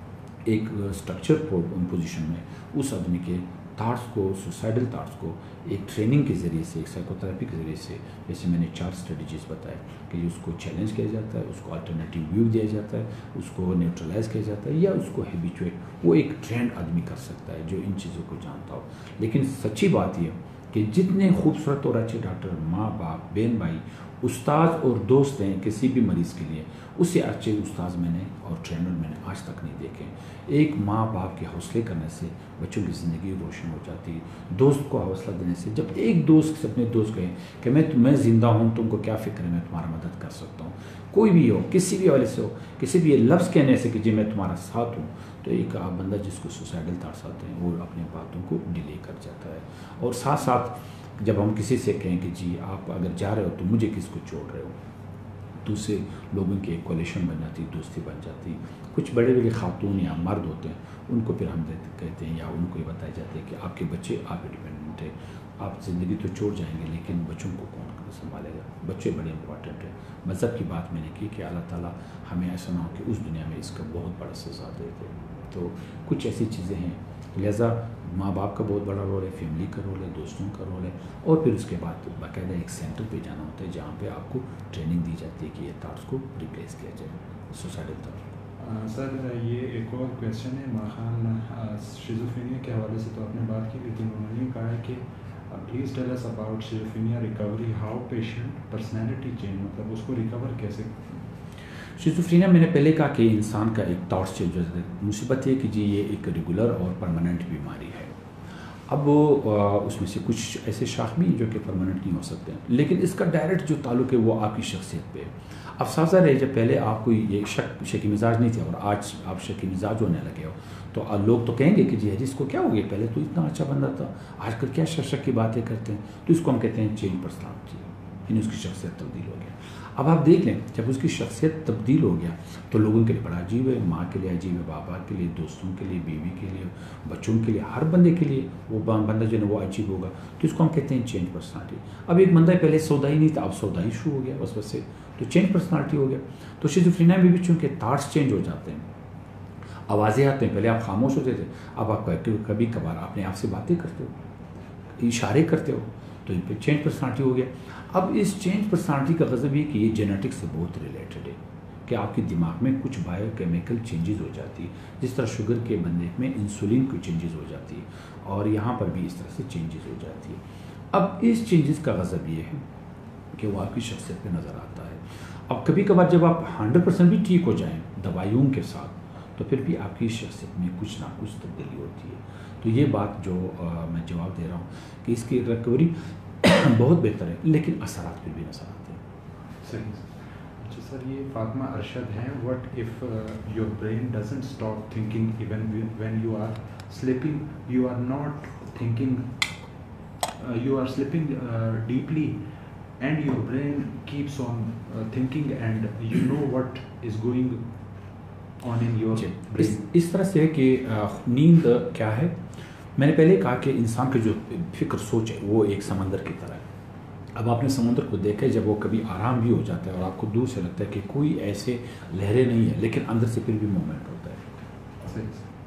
ایک اسٹرکچر پوزیشن میں اس آدمی کے تھاٹس کو، سوسائڈل تھاٹس کو ایک ٹریننگ کے ذریعے سے، ایک سائیکو تھراپی کے ذریعے سے، جیسے میں نے چار اسٹریٹجیز بتائے کہ اس کو چیلنج کیا جاتا ہے، اس کو الٹرنیٹیو ویو دیا جاتا ہے، اس کو نیوٹرلائز کیا جاتا ہے، یا اس کو ہیبیچویٹ، وہ ایک ٹرینڈ آدمی کر سکتا ہے جو ان چیزوں کو جانتا ہو. لیکن سچی بات یہ کہ جتنے خوبصورت اور اچھے ڈاکٹر ماں باپ بہن بھائی استاد اور دوست ہیں کسی بھی مریض کے لیے، اس سے اچھے استاد میں نے اور ٹرینر میں نے آج تک نہیں دیکھے. ایک ماں باپ کے حوصلے کرنے سے بچوں کی زندگی روشن ہو جاتی ہے. دوست کو حوصلہ دینے سے، جب ایک دوست سے اپنے دوست کہے کہ میں میں زندہ ہوں، تم کو کیا فکر ہے، میں تمہارا مدد کر سکتا ہوں، کوئی بھی ہو، کسی بھی حوالے سے ہو، کسی بھی یہ لفظ کہنے سے کہ جی میں تمہارا ساتھ ہوں، تو ایک بندہ جس کو سوسائڈل تھاٹس آتے ہیں وہ اپنے باتوں کو ڈیلے کر جاتا ہے. اور ساتھ ساتھ جب ہم کسی سے کہیں کہ جی آپ اگر جا رہے ہو تو مجھے کس کو چھوڑ رہے ہو، تو اسے لوگوں کی ایک کولیشن بن جاتی، دوستی بن جاتی. کچھ بڑے بڑے خاتون یا مرد ہوتے ہیں، ان کو پھر ہم کہتے ہیں یا ان کو یہ بتایا جاتا ہے کہ آپ کے بچے آپ ڈیپینڈنٹ ہیں، آپ زندگی تو چھوڑ جائیں گے لیکن بچوں کو کون سنبھالے گا، بچے بڑے امپورٹنٹ ہیں. مذہب کی بات میں نے کی کہ اللہ تعالیٰ ہمیں ایسا نہ ہو کہ اس دنیا میں اس کا بہت بڑا سزا دے دے. تو کچھ ایسی چیزیں ہیں. لہٰذا ماں باپ کا بہت بڑا رول ہے، فیملی کا رول ہے، دوستوں کا رول ہے، اور پھر اس کے بعد باقاعدہ ایک سینٹر پہ جانا ہوتا ہے جہاں پہ آپ کو ٹریننگ دی جاتی ہے کہ یہ تھاٹس کو ریپلیس کیا جائے، سوسائڈل تھاٹ. سر یہ ایک اور کویشچن ہے ماں خان، شیزوفرینیا کے حوالے سے تو آپ نے بات کی، لیکن انہوں نے کہا ہے کہ please tell us about schizophrenia recovery, how patient personality change, مطلب اس کو ریکور کیسے. شیزوفرینیا میں نے پہلے کہا کہ انسان کا ایک تھاٹس چینج ہو جاتا ہے. مصیبت یہ کہ جی یہ ایک ریگولر اور پرماننٹ بیماری ہے. اب وہ اس میں سے کچھ ایسے شاخ بھی جو کہ پرماننٹ نہیں ہو سکتے ہیں، لیکن اس کا ڈائریکٹ جو تعلق ہے وہ آپ کی شخصیت پہ ہے. اب سازہ رہے جب پہلے آپ کو یہ شک شکی مزاج نہیں تھے اور آج آپ شکی مزاج ہونے لگے ہو تو لوگ تو کہیں گے کہ جی اس کو کیا ہو گیا، پہلے تو اتنا اچھا بندہ تھا، آج کل کیا شک شک کی باتیں کرتے ہیں. تو اس کو ہم کہتے ہیں چینج پرسنالٹی، یعنی اس کی شخصیت تبدیل ہو گیا. اب آپ دیکھ لیں جب اس کی شخصیت تبدیل ہو گیا تو لوگوں کے لیے بڑا عجیب ہے، ماں کے لیے عجیب ہے، بابا کے لیے، دوستوں کے لیے، بیوی کے لیے، بچوں کے لیے، ہر بندے کے لیے وہ بندہ جو ہے وہ عجیب ہوگا. تو اس کو ہم کہتے ہیں چینج پرسنالٹی. اب ایک بندہ پہلے سودائی نہیں تھا، اب سودائی شروع ہو گیا بس بس سے، تو چینج پرسنالٹی ہو گیا. تو شیزوفرینیا میں بھی چونکہ تھاٹس چینج ہو جاتے ہیں، آوازیں آتے ہیں، پہلے آپ خاموش ہوتے تھے، اب آپ کبھی کبھار اپنے آپ سے باتیں کرتے ہو، اشارے کرتے ہو، تو ان پہ چینج پرسنالٹی ہو گیا. اب اس چینج پرسنالٹی کا غضب یہ کہ یہ جینیٹکس سے بہت ریلیٹڈ ہے کہ آپ کے دماغ میں کچھ بایو کیمیکل چینجز ہو جاتی ہے، جس طرح شوگر کے بندے میں انسولین کی چینجز ہو جاتی ہے اور یہاں پر بھی اس طرح سے چینجز ہو جاتی ہے. اب اس چینجز کا غضب یہ ہے کہ وہ آپ کی شخصیت پہ نظر آتا ہے. اب کبھی کبھار جب آپ ہنڈریڈ پرسینٹ بھی ٹھیک ہو جائیں دوائیوں کے ساتھ تو پھر بھی آپ کی شخصیت میں کچھ نہ کچھ تبدیلی ہوتی ہے. تو یہ بات جو میں جواب دے رہا ہوں کہ اس کی ریکوری بہت بہتر ہے لیکن اثرات پھر بھی نظر آتے ہیں. صحیح. اچھا سر، یہ فاطمہ ارشد ہیں. What if your brain doesn't stop thinking even when you are sleeping, you are not thinking, you are sleeping deeply and your brain keeps on thinking and you know what is going on in your brain. اس طرح سے کہ نیند کیا ہے، میں نے پہلے کہا کہ انسان کی جو فکر سوچ ہے وہ ایک سمندر کی طرح ہے. اب آپ نے سمندر کو دیکھا ہے جب وہ کبھی آرام بھی ہو جاتا ہے اور آپ کو دور سے لگتا ہے کہ کوئی ایسے لہریں نہیں ہیں لیکن اندر سے پھر بھی مومنٹ ہوتا ہے.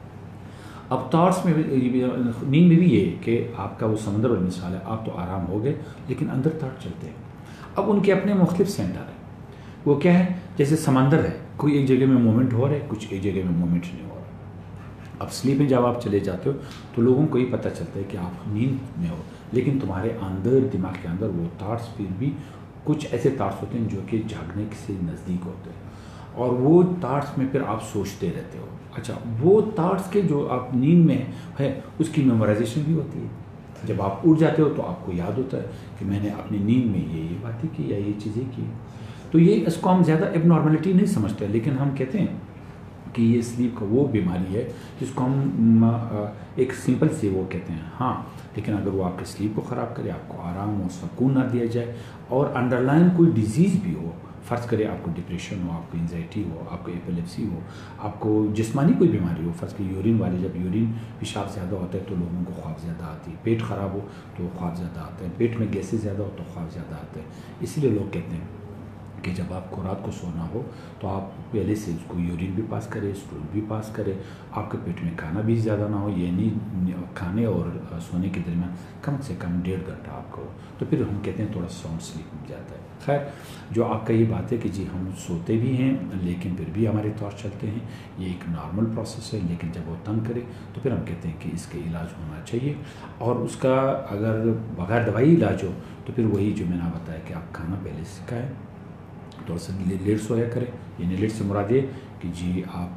اب تھاٹس میں نیند میں بھی یہ ہے کہ آپ کا وہ سمندر اور مثال ہے, آپ تو آرام ہو گئے لیکن اندر تھاٹ چلتے ہیں. اب ان کے اپنے مختلف سینٹر ہیں. وہ کیا ہے, جیسے سمندر ہے, کوئی ایک جگہ میں مومنٹ ہو رہا ہے, کچھ ایک جگہ میں مومنٹ نہیں ہو رہا. اب سلیپ میں جب آپ چلے جاتے ہو تو لوگوں کو یہ پتہ چلتا ہے کہ آپ نیند میں ہو, لیکن تمہارے اندر دماغ کے اندر وہ تھاٹس پھر بھی کچھ ایسے تھاٹس ہوتے ہیں جو کہ جاگنے سے نزدیک ہوتے ہیں, اور وہ تھاٹس میں پھر آپ سوچتے رہتے ہو. اچھا, وہ تھاٹس کے جو آپ نیند میں ہے اس کی میمورائزیشن بھی ہوتی ہے. جب آپ اٹھ جاتے ہو تو آپ کو یاد ہوتا ہے کہ میں نے اپنی نیند میں یہ یہ باتیں کی یا یہ چیزیں کی. تو یہ اس کو ہم زیادہ ایب نارملٹی نہیں سمجھتے, لیکن ہم کہتے ہیں کہ یہ سلیپ کا وہ بیماری ہے جس کو ہم ایک سمپل سے وہ کہتے ہیں. ہاں, لیکن اگر وہ آپ کے سلیپ کو خراب کرے, آپ کو آرام و سکون نہ دیا جائے, اور انڈر لائن کوئی ڈیزیز بھی ہو, فرض کرے آپ کو ڈپریشن ہو, آپ کو انزائٹی ہو, آپ کو ایپیلیپسی ہو, آپ کو جسمانی کوئی بیماری ہو, فرض کہ یورین والی, جب یورین پیشاب زیادہ ہوتا ہے تو لوگوں کو خواب زیادہ آتی ہے, پیٹ خراب ہو تو خواب زیادہ آتا ہے, پیٹ میں گیسیں زیادہ ہو تو خواب زیادہ آتے ہیں. اسی لیے لوگ کہتے ہیں کہ جب آپ کو رات کو سونا ہو تو آپ پہلے سے اس کو یورین بھی پاس کرے, اسٹول بھی پاس کرے, آپ کے پیٹ میں کھانا بھی زیادہ نہ ہو, یعنی کھانے اور سونے کے درمیان کم سے کم ڈیڑھ گھنٹہ آپ کو, تو پھر ہم کہتے ہیں تھوڑا ساؤنڈ سلیپ مل جاتا ہے. خیر, جو آپ کا یہ بات ہے کہ جی ہم سوتے بھی ہیں لیکن پھر بھی ہمارے تھاٹ چلتے ہیں, یہ ایک نارمل پروسیس ہے, لیکن جب وہ تنگ کرے تو پھر ہم کہتے ہیں کہ اس کے علاج ہونا چاہیے. اور اس کا اگر بغیر دوائی علاج ہو تو پھر وہی جو میں نے بتایا کہ آپ کھانا پہلے سے کھائیں, تھوڑا سا لیٹ سویا کریں. یعنی لیٹ سے مراد یہ کہ جی آپ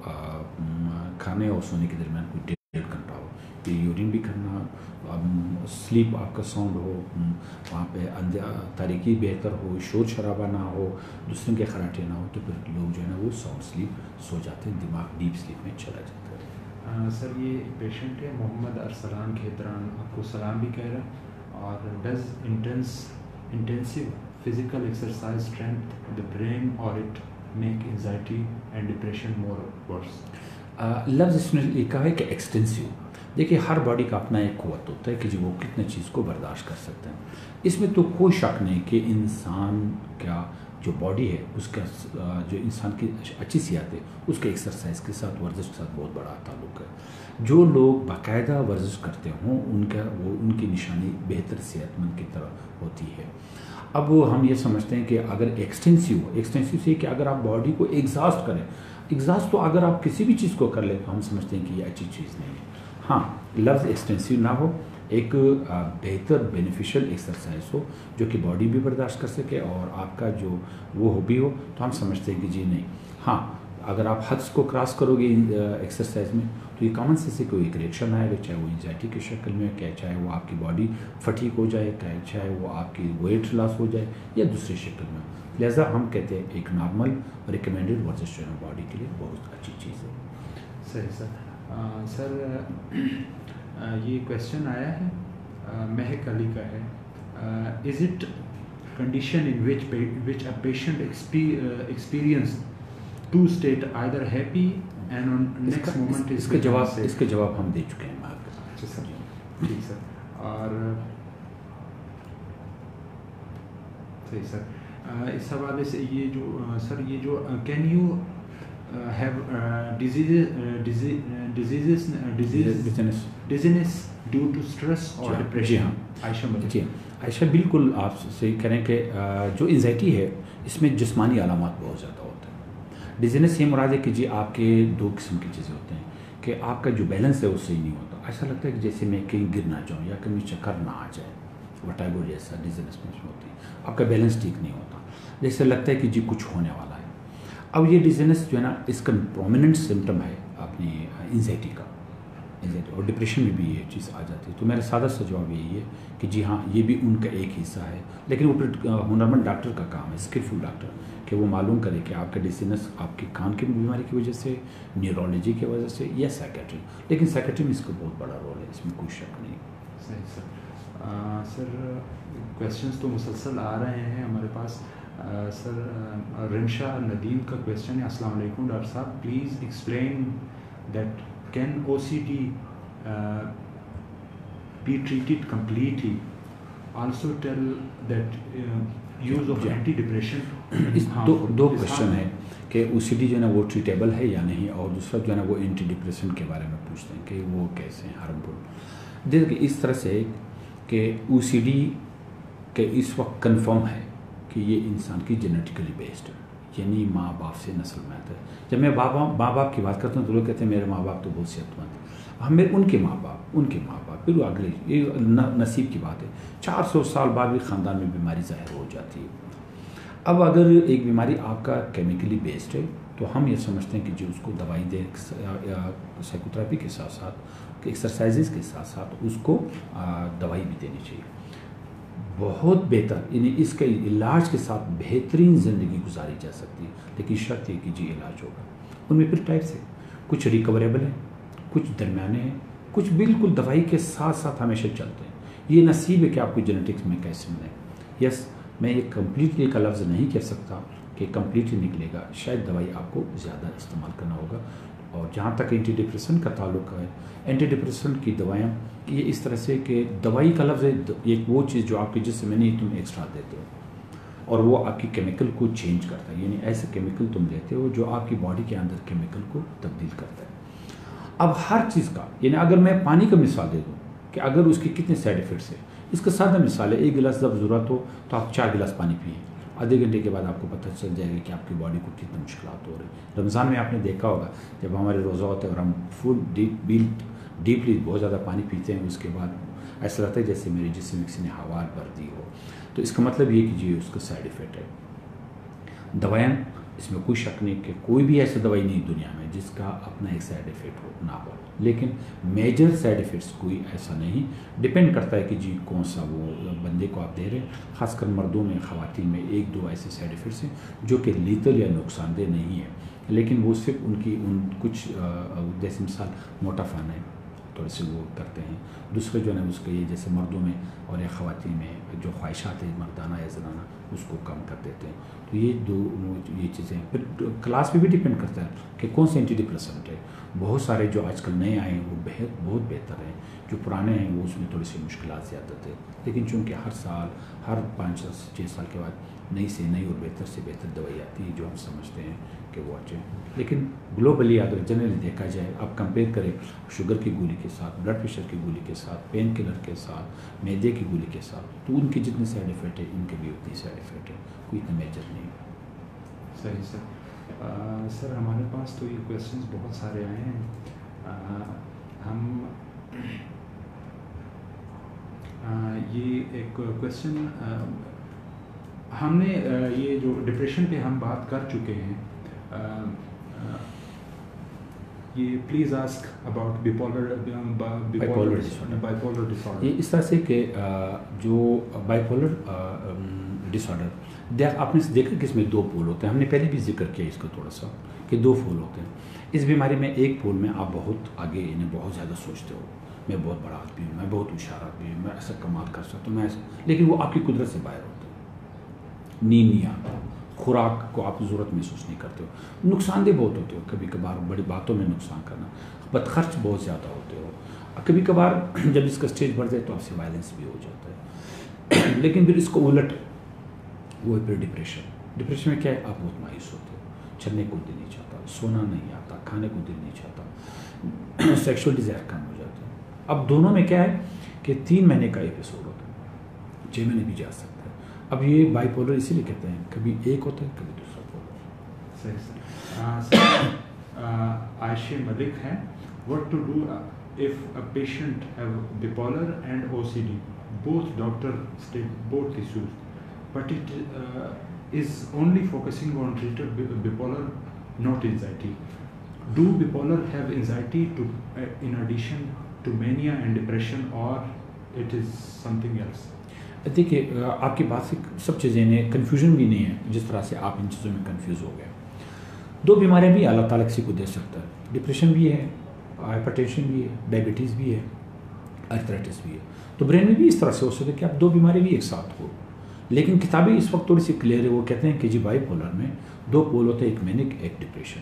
کھانے اور سونے کے درمیان کوئی ڈیڑھ گھنٹہ ہو, یہ یورین بھی کرنا, سلیپ آپ کا ساؤنڈ ہو, وہاں پہ تاریکی بہتر ہو, شور شرابہ نہ ہو, دوسروں کے خراٹے نہ ہو, تو پھر لوگ جو ہے نا وہ ساؤنڈ سلیپ سو جاتے ہیں, دماغ ڈیپ سلیپ میں چلا جاتا ہے. سر یہ پیشنٹ ہے محمد ارسلان کھیتران, آپ کو سلام بھی کہہ رہا ہے, اور does intense intensive physical exercise strength the brain or it make anxiety and depression more worse. لفظ اس نے لکھا ہے کہ ایکسٹینسیو. دیکھیے, ہر باڈی کا اپنا ایک قوت ہوتا ہے کہ جی وہ کتنے چیز کو برداشت کر سکتے ہیں. اس میں تو کوئی شک نہیں کہ انسان کا جو باڈی ہے اس کا جو انسان کی اچھی صحت ہے اس کے ایکسرسائز کے ساتھ, ورزش کے ساتھ بہت بڑا تعلق ہے. جو لوگ باقاعدہ ورزش کرتے ہوں ان کا وہ ان کی نشانی بہتر صحت مند کی طرح ہوتی ہے. اب ہم یہ سمجھتے ہیں کہ اگر ایکسٹینسیو ہو, ایکسٹینسیو سے کہ اگر آپ باڈی کو ایگزاسٹ کریں, ایگزاسٹ تو اگر آپ کسی بھی چیز کو کر لیں تو ہم سمجھتے ہیں کہ یہ اچھی چیز نہیں ہے. ہاں, لفظ ایکسٹینسیو نہ ہو, ایک بہتر بینیفیشل ایکسرسائز ہو جو کہ باڈی بھی برداشت کر سکے اور آپ کا جو وہ ہابی ہو, تو ہم سمجھتے ہیں کہ جی نہیں. ہاں, اگر آپ حد کو کراس کرو گے ایکسرسائز میں تو یہ کامن سینس سے کوئی ایک ریئیکشن آئے گا, چاہے وہ انزائٹی کی شکل میں, کہ چاہے وہ آپ کی باڈی فٹیک ہو جائے, چاہے وہ آپ کی ویٹ لاس ہو جائے یا دوسری شکل میں. لہٰذا ہم کہتے ہیں ایک نارمل ریکمینڈیڈ ورزش جو ہے باڈی کے لیے بہت اچھی چیز ہے. صحیح سر. سر یہ کویشچن آیا ہے, مہک علی کا ہے, is it condition in which which a patient experience to state either happy and on next moment. اس کے جواب اس کے جواب ہم دے چکے ہیں. اچھا سر, ٹھیک سر. اور صحیح سر, اس حوالے سے یہ جو سر یہ جو can you have diseases diseases due to stress اور ڈپریشن. جی ہاں عائشہ جی عائشہ بالکل آپ صحیح کریں کہ جو انزائٹی ہے اس میں جسمانی علامات بہت زیادہ ہوتے ہیں. ڈیزینس یہ مراد ہے کہ جی آپ کے دو قسم کی چیزیں ہوتے ہیں کہ آپ کا جو بیلنس ہے وہ صحیح نہیں ہوتا. ایسا لگتا ہے کہ جیسے میں کہیں گر نہ جاؤں یا کہیں چکر نہ آ جائے, وٹاگو جیسا ڈیزینس میں ہوتی ہے. آپ کا بیلنس ٹھیک نہیں ہوتا, جیسے لگتا ہے کہ جی کچھ ہونے والا ہے. اب یہ ڈیزینس جو ہے نا اس کا پرومیننٹ سمٹم ہے اپنی انزائٹی کا, انزائٹی اور ڈپریشن میں بھی یہ چیز آ جاتی ہے. تو میرا سادہ سا جواب یہی ہے کہ جی ہاں یہ بھی ان کا ایک حصہ ہے, لیکن وہ پھر ہنرمند ڈاکٹر کا کام ہے, اسکلفل ڈاکٹر, کہ وہ معلوم کرے کہ آپ کا ڈیزینس آپ کے کان کی بیماری کی وجہ سے, نیورولوجی کی وجہ سے یا سائیکیٹری. لیکن سائیکیٹری میں اس کا بہت بڑا رول ہے, اس میں کوئی شک نہیں. صحیح سر. سر کویشچنس تو مسلسل آ رہے ہیں ہمارے پاس. سر رمشا ندیم کا کویشچن ہے, السلام علیکم ڈاکٹر صاحب, please explain that can O C D be treated completely. Also tell that uh, use of antidepressant. اس دو دو کوشچن ہے کہ او سی ڈی جو ہے نا وہ ٹریٹیبل ہے یا نہیں, اور دوسرا جو ہے نا وہ اینٹی ڈپریشن کے بارے میں پوچھتے ہیں کہ وہ کیسے ہیں ہارمفل. دیکھیں اس طرح سے کہ او سی ڈی کہ اس وقت کنفرم ہے کہ یہ انسان کی جینیٹیکلی بیسڈ ہے, یعنی ماں باپ سے نسل میں آتا ہے. جب میں باپ ماں باپ کی بات کرتا ہوں تو لوگ کہتے ہیں میرے ماں باپ تو بہت صحت مند ہیں. ہم ان کے ماں باپ ان کے ماں باپ پھر اگلے, یہ نصیب کی بات ہے. چار سو سال بعد بھی خاندان میں بیماری ظاہر ہو جاتی ہے. اب اگر ایک بیماری آپ کا کیمیکلی بیسڈ ہے تو ہم یہ سمجھتے ہیں کہ جو اس کو دوائی دیں سائیکو تھراپی کے ساتھ ساتھ ایکسرسائزز کے ساتھ ساتھ اس کو دوائی بھی دینی چاہیے. بہت بہتر, یعنی اس کے علاج کے ساتھ بہترین زندگی گزاری جا سکتی ہے, لیکن شرط یہ کہ جی علاج ہوگا. ان میں پھر ٹائپس ہے, کچھ ریکوریبل ہیں, کچھ درمیانے ہیں, کچھ بالکل دوائی کے ساتھ ساتھ ہمیشہ چلتے ہیں. یہ نصیب ہے کہ آپ کو جینیٹکس میں کیسے ملے. یس, میں یہ کمپلیٹلی کا لفظ نہیں کہہ سکتا کہ کمپلیٹلی نکلے گا, شاید دوائی آپ کو زیادہ استعمال کرنا ہوگا. اور جہاں تک اینٹی ڈپریسنٹ کا تعلق ہے, اینٹی ڈپریسنٹ کی دوائیاں یہ اس طرح سے کہ دوائی کا لفظ ہے ایک وہ چیز جو آپ کے جسم میں نہیں تم ایکسٹرا دیتے ہو, اور وہ آپ کی کیمیکل کو چینج کرتا ہے. یعنی ایسے کیمیکل تم لیتے ہو جو آپ کی باڈی کے اندر کیمیکل کو تبدیل کرتا ہے. اب ہر چیز کا, یعنی اگر میں پانی کا مثال دے دوں کہ اگر اس کے کتنے سائڈ ایفیکٹس ہیں, اس کا سادہ مثال ہے, ایک گلاس جب ضرورت ہو تو آپ چار گلاس پانی پئیں, آدھے گھنٹے کے بعد آپ کو پتہ چل جائے گا کہ آپ کی باڈی کو کتنی مشکلات ہو رہی ہیں. رمضان میں آپ نے دیکھا ہوگا جب ہمارے روزہ ہوتا ہے اور ہم فل ڈیپ بیلٹ ڈیپلی بہت زیادہ پانی پیتے ہیں, اس کے بعد ایسا لگتا ہے جیسے میرے جسم میں کسی نے ہوا بھر دی ہو. تو اس کا مطلب یہ کہ جی اس کا سائڈ ایفیکٹ ہے. دوائیاں, اس میں کوئی شک نہیں کہ کوئی بھی ایسی دوائی نہیں دنیا میں جس کا اپنا ایک سائڈ ایفیکٹ ہو نہ ہو, لیکن میجر سائڈ ایفیکٹس کوئی ایسا نہیں. ڈپینڈ کرتا ہے کہ جی کون سا وہ بندے کو آپ دے رہے ہیں. خاص کر مردوں میں, خواتین میں ایک دو ایسے سائڈ ایفیکٹس ہیں جو کہ لیتل یا نقصان دہ نہیں ہے, لیکن وہ صرف ان کی ان کچھ جیسے مثال موٹا پن ہے تھوڑے سے وہ کرتے ہیں. دوسرے جو ہے نا اس کے یہ جیسے مردوں میں اور یا خواتین میں جو خواہشات ہیں مردانہ یا زنانہ اس کو کم کر دیتے ہیں. تو یہ دو یہ چیزیں. پھر کلاس پہ بھی ڈپینڈ کرتا ہے کہ کون سے اینٹی ڈپریسنٹ ہے. بہت سارے جو آج کل نئے آئے ہیں وہ بہت بہت بہتر ہیں, جو پرانے ہیں وہ اس میں تھوڑی سی مشکلات زیادہ تھے. لیکن چونکہ ہر سال ہر پانچ چھ سال کے بعد نئی سے نئی اور بہتر سے بہتر دوائی آتی ہے جو ہم سمجھتے ہیں کہ وہ اچھے ہیں. لیکن گلوبلی اگر جنرلی دیکھا جائے, آپ کمپیئر کریں شوگر کی گولی کے ساتھ, بلڈ پریشر کی گولی کے ساتھ, پین کلر کے ساتھ, میدے کی گولی کے ساتھ, تو ان کی جتنے سائڈ ایفیکٹ ہے ان کے بھی اتنی سائڈ ایفیکٹ ہے, کوئی اتنا میجر نہیں. صحیح سر. سر ہمارے پاس تو یہ کویشچنس بہت سارے آئے ہیں. ہم یہ ایک کویشچن ہم نے یہ جو ڈپریشن پہ ہم بات کر چکے ہیں, یہ please ask about bipolar bipolar disorder. یہ اس طرح سے کہ جو بائیپولر ڈس آرڈر, دیکھ آپ نے دیکھا کہ اس میں دو پول ہوتے ہیں. ہم نے پہلے بھی ذکر کیا اس کا تھوڑا سا کہ دو پول ہوتے ہیں. اس بیماری میں ایک پول میں آپ بہت آگے انہیں بہت زیادہ سوچتے ہو, میں بہت بڑا آدمی ہوں, میں بہت ہوشیار آدمی ہوں, میں ایسا کمال کر سکتا ہوں, میں ایسا, لیکن وہ آپ کی قدرت سے باہر ہوتے ہیں. نیند نہیں آتا, خوراک کو آپ ضرورت محسوس نہیں کرتے ہو, نقصان دہ بہت ہوتے ہو, کبھی کبھار بڑی باتوں میں نقصان کرنا, بد خرچ بہت زیادہ ہوتے ہو, کبھی کبھار جب اس کا اسٹیج بڑھ جائے تو آپ سے وائلنس بھی ہو جاتا ہے. لیکن پھر اس کو الٹ وہ پھر ڈپریشن. ڈپریشن میں کیا ہے, آپ بہت مایوس ہوتے ہو, چلنے کو دل نہیں چاہتا, سونا نہیں آتا, کھانے کو دل نہیں چاہتا, سیکشول ڈیزائر کم ہو جاتا ہے. اب دونوں میں کیا ہے کہ تین مہینے کا ایپیسوڈ ہوتا ہے, چھ مہینے بھی جا سکتا ہے. اب یہ بائی پولر اسی لیے کہتے ہیں, کبھی ایک ہوتا ہے کبھی دوسرا پولر. صحیح سر. عائشہ ملک ہے, what to do if a patient have bipolar and O C D, both doctor state both issues, but it uh, is only focusing on treated bipolar, not anxiety. Do bipolar have anxiety to uh, in addition to mania and depression, or it is something else? دیکھیے آپ کی بات سے سب چیزیں ہیں, کنفیوژن بھی نہیں ہے جس طرح سے آپ ان چیزوں میں کنفیوز ہو گئے. دو بیماریاں بھی اللہ تعالیٰ کسی کو دے سکتا ہے, ڈپریشن بھی ہے, ہائپر ٹینشن بھی ہے, ڈائبٹیز بھی ہے, آرتھرائٹس بھی ہے. تو برین میں بھی اس طرح سے ہو سکتا ہے کہ آپ دو بیماری بھی ایک ساتھ ہو. لیکن کتابیں اس وقت تھوڑی سی کلیئر ہے, وہ کہتے ہیں کہ جی بائی پولر میں دو پول ہوتے ہیں, ایک مینک ایک ڈپریشن.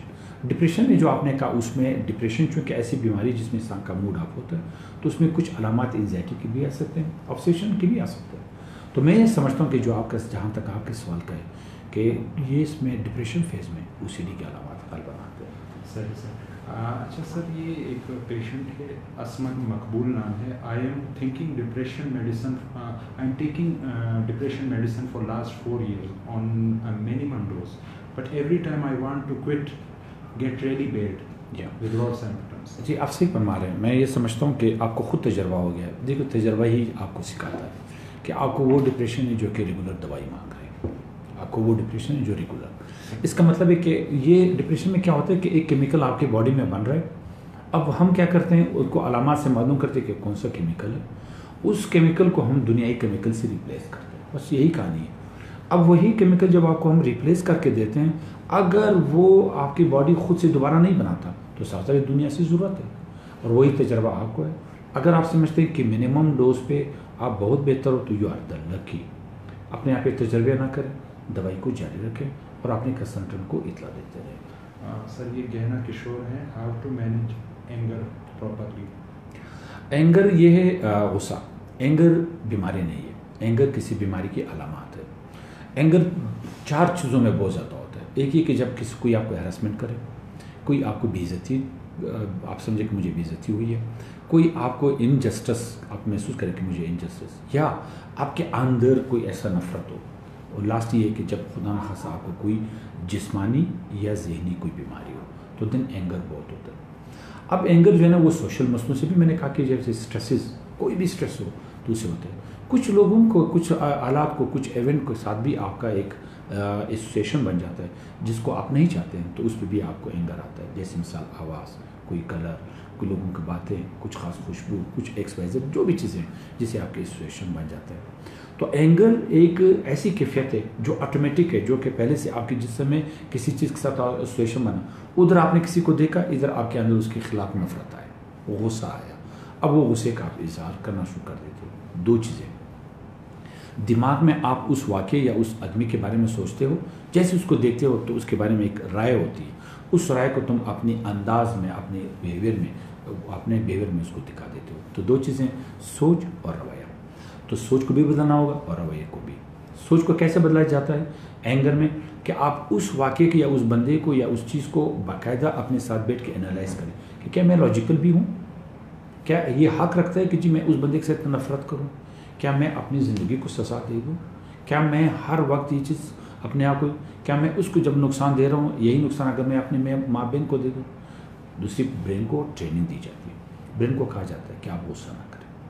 ڈپریشن میں جو آپ نے کہا اس میں ڈپریشن چونکہ ایسی بیماری جس میں انسان کا موڈ آف ہوتا ہے تو اس میں کچھ علامات انزائٹی کے بھی آ سکتے ہیں، آبسیشن کے بھی آ سکتے ہیں. تو میں یہ سمجھتا ہوں کہ جو آپ کا جہاں تک آپ کے سوال کا ہے کہ یہ اس میں ڈپریشن فیز میں او سی ڈی کے علامات غالباً آتے ہیں. صحیح سر. اچھا سر، یہ ایک پیشنٹ ہے، اسمد مقبول نام ہے. I am thinking depression medicine I am taking depression medicine for last four years on minimum dose but every time I want to quit get really bad with lot symptoms. جی آپ صحیح فرما رہے ہیں. میں یہ سمجھتا ہوں کہ آپ کو خود تجربہ ہو گیا ہے. دیکھو تجربہ ہی آپ کو سکھاتا ہے کہ آپ کو وہ ڈپریشن ہے جو کہ ریگولر دوائی مانگ رہے ہیں، آپ کو وہ ڈپریشن ہے جو ریگولر. اس کا مطلب ہے کہ یہ ڈپریشن میں کیا ہوتا ہے کہ ایک کیمیکل آپ کی باڈی میں بن رہا ہے. اب ہم کیا کرتے ہیں، اس کو علامات سے معلوم کرتے ہیں کہ کون سا کیمیکل ہے، اس کیمیکل کو ہم دنیائی کیمیکل سے ریپلیس کرتے ہیں. بس یہی کہانی ہے. اب وہی کیمیکل جب آپ کو ہم ریپلیس کر کے دیتے ہیں، اگر وہ آپ کی باڈی خود سے دوبارہ نہیں بناتا تو صاف ظاہر دنیا سے ضرورت ہے. اور وہی تجربہ آپ کو ہے. اگر آپ سمجھتے ہیں کہ منیمم ڈوز پہ آپ بہت بہتر ہو تو یو آر دا لکی. اپنے آپ پہ تجربے نہ کریں، دوائی کو جاری رکھیں اور اپنے کنسلٹنٹ کو اطلاع دیتے رہیں. سر یہ گہنا کشور ہے، how to manage anger properly. Anger یہ ہے غصہ. اینگر بیماری نہیں ہے، اینگر کسی بیماری کی علامات ہے. اینگر چار چیزوں میں بہت زیادہ ہوتا ہے. ایک یہ کہ جب کسی کوئی آپ کو ہیراسمنٹ کرے، کوئی آپ کو بے عزتی، آپ سمجھے کہ مجھے بے عزتی ہوئی ہے، کوئی آپ کو انجسٹس آپ محسوس کریں کہ مجھے انجسٹس، یا آپ کے اندر کوئی ایسا نفرت ہو. اور لاسٹ یہ کہ جب خدا نخواستہ آپ کو کوئی جسمانی یا ذہنی کوئی بیماری ہو تو دن اینگر بہت ہوتا ہے. اب اینگر جو ہے نا وہ سوشل مسئلوں سے بھی میں نے کہا کہ جیسے اسٹریسز، کوئی بھی اسٹریس ہو تو اسے ہوتے ہیں. کچھ لوگوں کو، کچھ آلات کو، کچھ ایونٹ کے ساتھ بھی آپ کا ایک ایسوسیشن بن جاتا ہے جس کو آپ نہیں چاہتے ہیں تو اس پہ بھی آپ کو اینگر آتا ہے. جیسے مثال آواز، کوئی کلر، کوئی لوگوں کی باتیں، کچھ خاص خوشبو، کچھ ایکس وائی زیڈ، جو بھی چیزیں جسے آپ کے ایسوسیشن بن جاتا ہے. تو اینگر ایک ایسی کیفیت ہے جو آٹومیٹک ہے، جو کہ پہلے سے آپ کے جسم میں کسی چیز کے ساتھ ایسوسیشن بنا. ادھر آپ نے کسی کو دیکھا، ادھر آپ کے اندر اس کے خلاف نفرت آئے، وہ غصہ آیا. اب وہ غصے کا آپ اظہار کرنا شروع کر دیتے ہو. دو چیزیں، دماغ میں آپ اس واقعے یا اس آدمی کے بارے میں سوچتے ہو، جیسے اس کو دیکھتے ہو تو اس کے بارے میں ایک رائے ہوتی ہے. اس رائے کو تم اپنے انداز میں، اپنے بیہیویئر میں، اپنے بیہیویئر میں اس کو دکھا دیتے ہو. تو دو چیزیں، سوچ اور رویہ. تو سوچ کو بھی بدلنا ہوگا اور رویے کو بھی. سوچ کو کیسے بدلا جاتا ہے اینگر میں؟ کہ آپ اس واقعے کے یا اس بندے کو یا اس چیز کو باقاعدہ اپنے ساتھ بیٹھ کے انالائز کریں کہ کیا میں لاجیکل بھی ہوں، کیا یہ حق رکھتا ہے کہ جی میں اس بندے کے ساتھ نفرت کروں، کیا میں اپنی زندگی کو سزا دے دوں، کیا میں ہر وقت یہ چیز اپنے آپ کو، کیا میں اس کو جب نقصان دے رہا ہوں یہی نقصان اگر میں اپنے ماں بہن کو دے دوں. دوسری، برین کو ٹریننگ دی جاتی ہے. برین کو کہا جاتا ہے کہ آپ غصہ نہ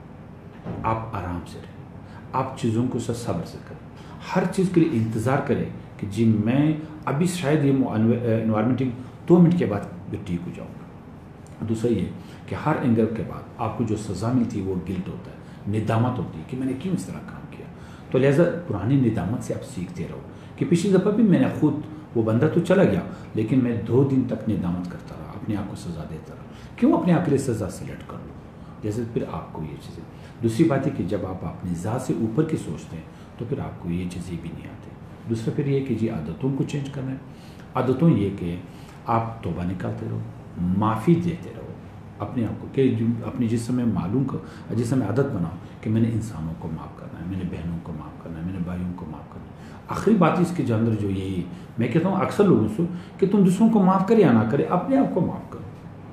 کریں، آپ آرام سے رہیں، آپ چیزوں کو صبر سے کریں، ہر چیز کے لیے انتظار کریں کہ جی میں ابھی شاید یہ انوائرمنٹ دو منٹ کے بعد ٹھیک ہو جاؤں گا. دوسرا یہ کہ ہر اینگر کے بعد آپ کو جو سزا ملتی ہے وہ گلٹ ہوتا ہے، ندامت ہوتی ہے کہ میں نے کیوں اس طرح کام کیا. تو لہٰذا پرانی ندامت سے آپ سیکھتے رہو کہ پچھلی دفعہ بھی میں نے خود، وہ بندہ تو چلا گیا لیکن میں دو دن تک ندامت کرتا رہا، اپنے آپ کو سزا دیتا رہا. کیوں اپنے آپ کے لیے سزا سلیکٹ کر لو، جیسے پھر آپ کو یہ چیزیں. دوسری بات ہے کہ جب آپ اپنی ذات سے اوپر کی سوچتے ہیں تو پھر آپ کو یہ چیزیں بھی نہیں آتی. دوسرا پھر یہ کہ جی عادتوں کو چینج کرنا ہے. عادتوں یہ کہ آپ توبہ نکالتے رہو، معافی دیتے رہو اپنے آپ کو، کہ اپنی جسم میں معلوم کو، جسم میں عادت بناؤ کہ میں نے انسانوں کو معاف کرنا ہے، میں نے بہنوں کو معاف کرنا ہے، میں نے بھائیوں کو معاف کرنا ہے. آخری بات اس کے جو اندر جو یہی میں کہتا ہوں اکثر لوگوں سے کہ تم دوسروں کو معاف کرے یا نہ کرے، اپنے آپ کو معاف کرو.